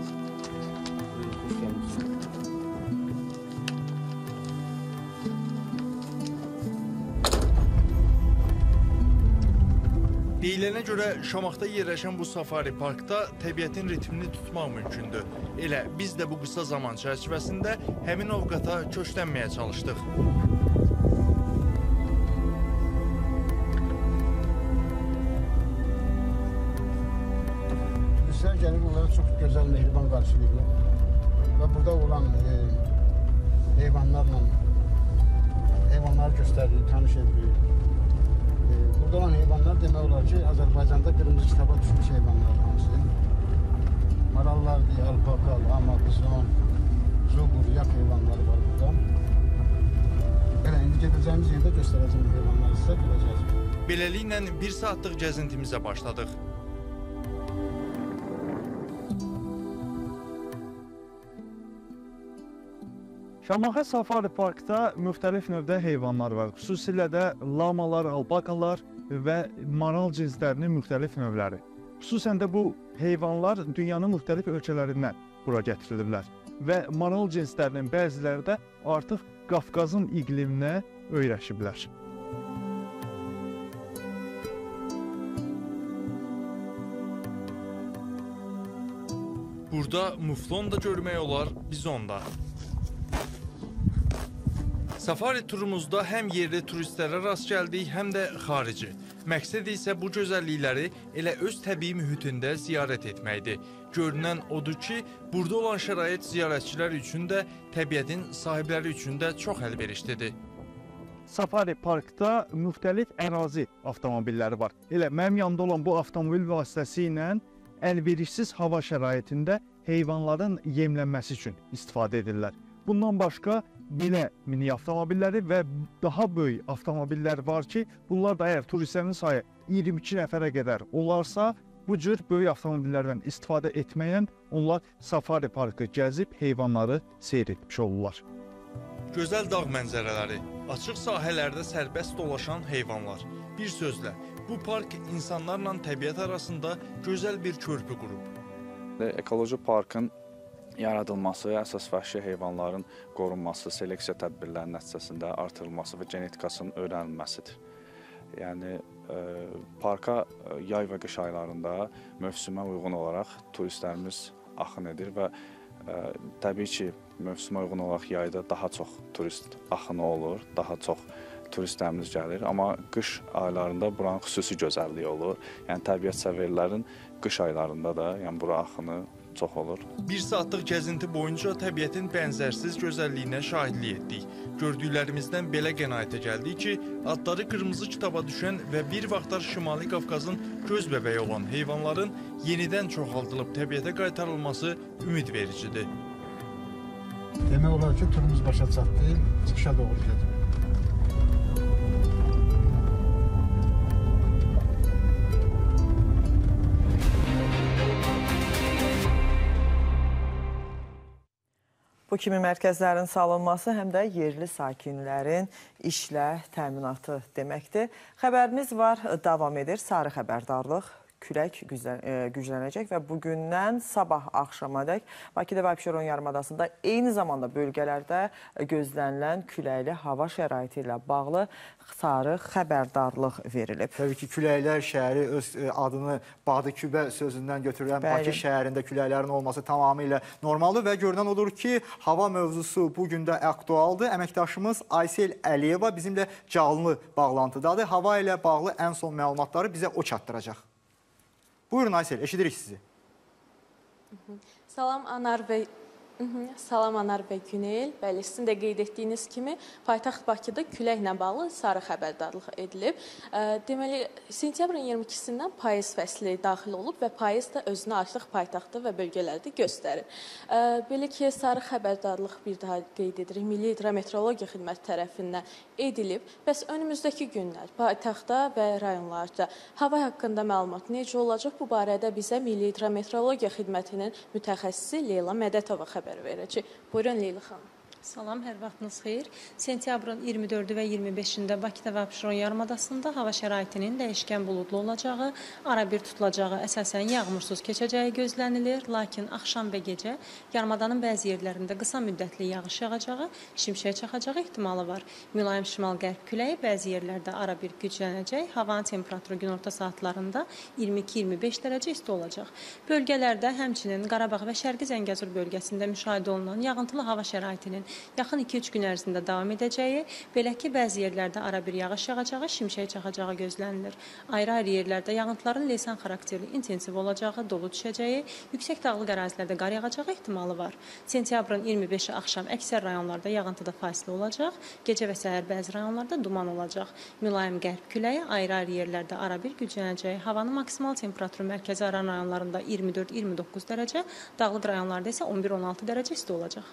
Deyilənə görə Şamaxda yerləşən bu safari parkda təbiətin ritmini tutmaq mümkündür. Elə biz də bu qısa zaman çərçivəsində həmin ovqata köklənməyə çalışdıq. Turistlər gəlib onlara çox gözəl, mehriban qarşılayırlar və burada olan heyvanları göstərilir, tanış edilir. Burada olan heyvanlar demək olar ki, Azərbaycanda qırmızı kitaba düşmüş heyvanlar hamısı. Marallardır, alpaka, lama, bizon, zugur, yak heyvanları var burada. Belə, indi gedəcəyimiz yerdə göstərəcəm heyvanları sizə, görəcəksiniz. Beləliklə, 1 saatlıq gəzintimizə başladıq. Şamaxı Safari Parkda müxtəlif növdə heyvanlar var. Xüsusilə də lamalar, albakalar və maral cinslərinin müxtəlif növləri. Xüsusən də bu heyvanlar dünyanın müxtəlif ölkələrindən bura gətirilirlər. Və maral cinslərinin bəziləri də artıq Qafqazın iqliminə öyrəşiblər. Burada muflon da görmək olar, bizon da. Safari turumuzda həm yerli turistlərə rast gəldik, həm də xarici. Məqsəd isə bu gözəllikləri elə öz təbii mühitində ziyarət etməkdir. Görünən odur ki, burada olan şərait ziyarətçilər üçün də, təbiətin sahibləri üçün də çox əlverişlidir. Safari Parkda müxtəlif ərazi avtomobilləri var. Elə mənim yanımda olan bu avtomobil vasitəsi ilə əlverişsiz hava şəraitində heyvanların yemlənməsi üçün istifadə edirlər. Bundan başqa belə mini avtomobilləri və daha böyük avtomobillər var ki, bunlar da əgər turistlərin sayı 22 nəfərə qədər olarsa, bu cür böyük avtomobillərdən istifadə etməyən onlar safari parkı gəzib heyvanları seyr etmiş olurlar. Gözəl dağ mənzərələri, açıq sahələrdə sərbəst dolaşan heyvanlar. Bir sözlə, bu park insanlarla təbiət arasında gözəl bir körpü qurub. Ekoloji parkın yaradılması, əsas vəhşi heyvanların qorunması, seleksiya tədbirlərinin nəticəsində artırılması və genetikasının öyrənilməsidir. Yəni, parka yay və qış aylarında mövsümə uyğun olaraq turistlərimiz axın edir və təbii ki, mövsümə uyğun olaraq yayda daha çox turist axını olur, daha çox turistlərimiz gəlir. Amma qış aylarında buranın xüsusi gözəlliyi olur. Yəni, təbiət səverlərin qış aylarında da bura axını çox olur. 1 saatlıq gəzinti boyunca təbiətin bənzərsiz gözəlliyinə şahidlik etdik. Gördüklərimizdən belə qənaətə gəldik ki, adları qırmızı kitaba düşən və bir vaxtlar Şimali Qafqazın göz bəbəyi olan heyvanların yenidən çoxaldılıb təbiətə qaytarılması ümid vericidir. Demək olar ki, turumuz başa çatdı, çıxışa doğru gedir. Bu kimi mərkəzlərin salınması həm də yerli sakinlərin işlə təminatı deməkdir. Xəbərimiz var, davam edir. Sarı xəbərdarlıq. Külək güclənəcək və bugündən sabah axşamadək Bakıda və Abşeron yarımadasında eyni zamanda bölgələrdə gözlənilən küləkli hava şəraiti ilə bağlı sarı xəbərdarlıq verilib. Təbii ki, küləklər şəhəri öz adını Bağdıkübə sözündən götürülən Bakı şəhərində küləklərin olması tamamilə normaldır və görünən odur ki, hava mövzusu bugün də aktualdır. Əməkdaşımız Aysel Əliyeva bizimlə canlı bağlantıdadır. Hava ilə bağlı ən son məlumatları bizə o çatdıracaq. Buyurun Aysel, eşidirik sizi. Salam Anar bəy. Salam Anar bəy Günel. Bəli, sizin də qeyd etdiyiniz kimi paytaxt Bakıda küləklə bağlı sarı xəbərdarlıq edilib. Deməli, sentyabrın 22-sindən payız fəsli daxil olub və payız da özünü artıq paytaxtda və bölgələrdə göstərir. Belə ki, sarı xəbərdarlıq bir daha qeyd edirik. Milli Hidrometeorologiya Xidməti tərəfindən edilib. Bəs önümüzdəki günlər paytaxtda və rayonlarda hava haqqında məlumat necə olacaq? Bu barədə bizə Milli Hidrometeorologiya Xidmətinin mütəxəssisi Leyla Mədətova xəbər verəcək. Buyurun Leyla xanım. Salam, hər vaxtınız xeyir. Sentyabrın 24-ü və 25-də Bakıda və Abşeron yarımadasında hava şəraitinin dəyişkən buludlu olacağı, arabir tutulacağı, əsasən yağmursuz keçəcəyi gözlənilir. Lakin axşam və gecə yarımadanın bəzi yerlərində qısa müddətli yağış yağacağı, şimşək çaxacağı ehtimalı var. Mülayim şimal-qərb küləyi bəzi yerlərdə arabir güclənəcək. Havanın temperaturu günorta saatlarında 22-25 dərəcə isti olacaq. Bölgələrdə həmçinin Qarabağ və Şərqi Zəngəzur bölgəsində müşahidə olunan yağıntılı hava şəraitinin yaxın 2-3 gün ərzində davam edəcəyi, belə ki, bəzi yerlərdə arabir yağış yağacağı, şimşək çaxacağı gözlənilir. Ayrı-ayrı yerlərdə yağıntıların leysan xarakterli intensiv olacağı, dolu düşəcəyi, yüksək dağlıq ərazilərdə qar yağacağı ehtimalı var. Sentyabrın 25-i axşam əksər rayonlarda yağıntıda fasilə olacaq, gecə və səhər bəzi rayonlarda duman olacaq. Mülayim qərb küləyi ayrı-ayrı yerlərdə arabir güclənəcəyi, havanın maksimal temperaturu mərkəzi aran rayonlarında 24-29 dərəcə, dağlıq rayonlarda isə 11-16 dərəcə isti olacaq.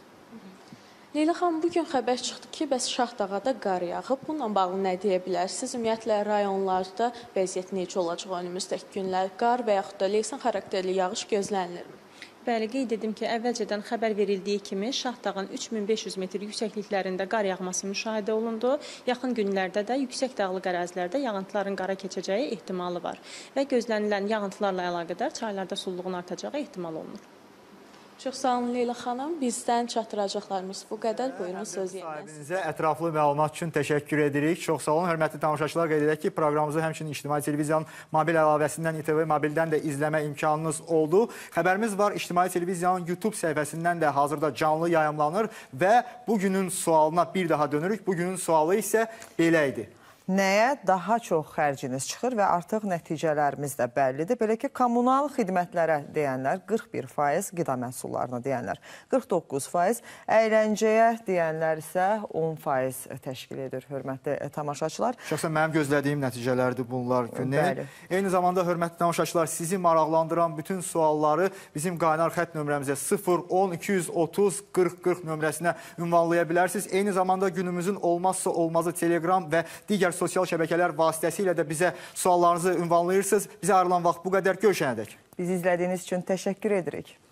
Leyla xanım, bugün xəbər çıxdı ki, bəs Şahdağada qar yağıb. Bununla bağlı nə deyə bilərsiniz? Ümumiyyətlə, rayonlarda vəziyyət necə olacaq önümüzdəki günlər? Qar və yaxud da leysan xarakterli yağış gözlənilirmi? Bəli, qeyd edim ki, əvvəlcədən xəbər verildiyi kimi Şahdağın 3500 metr yüksəkliklərində qar yağması müşahidə olundu. Yaxın günlərdə də yüksək dağlıq ərazilərdə yağıntıların qara keçəcəyi ehtimalı var və gözlənilən yağıntılarla əlaqədar çaylarda sululuğun artacağı ehtimal olunur. Çox sağ olun Leyla xanım. Bizdən çatdıracaqlarımız bu qədər. Buyurun söz yerinə. Sahibinizə ətraflı məlumat üçün təşəkkür edirik. Çox sağ olun. Hörmətli tamaşaçılar, qeyd edək ki, proqramımızı həmçinin İctimai Televiziyanın mobil əlavəsindən İTV Mobildən də izləmə imkanınız oldu. Xəbərimiz var, İctimai Televiziyanın YouTube səhifəsindən də hazırda canlı yayımlanır və bugünün sualına bir daha dönürük. Bugünün sualı isə belə idi. Nəyə daha çox xərciniz çıxır və artıq nəticələrimiz də bəllidir. Belə ki, kommunal xidmətlərə deyənlər 41%, qida məhsullarına deyənlər 49%, əyləncəyə deyənlər isə 10% təşkil edir, hörmətli tamaşaçılar. Şəxsən mənim gözlədiyim nəticələrdir bunlar günü. Eyni zamanda, hörmətli tamaşaçılar, sizi maraqlandıran bütün sualları bizim qaynar xətt nömrəmizə 010-230-40-40 nömrəsinə ünvanlaya bilərsiniz. Eyni zamanda günümüzün olmazsa olmazı Telegram və digər sosial şəbəkələr vasitəsilə də bizə suallarınızı ünvanlayırsınız. Bizə ayrılan vaxt bu qədər. Görüşənədək. Bizi izlədiyiniz üçün təşəkkür edirik.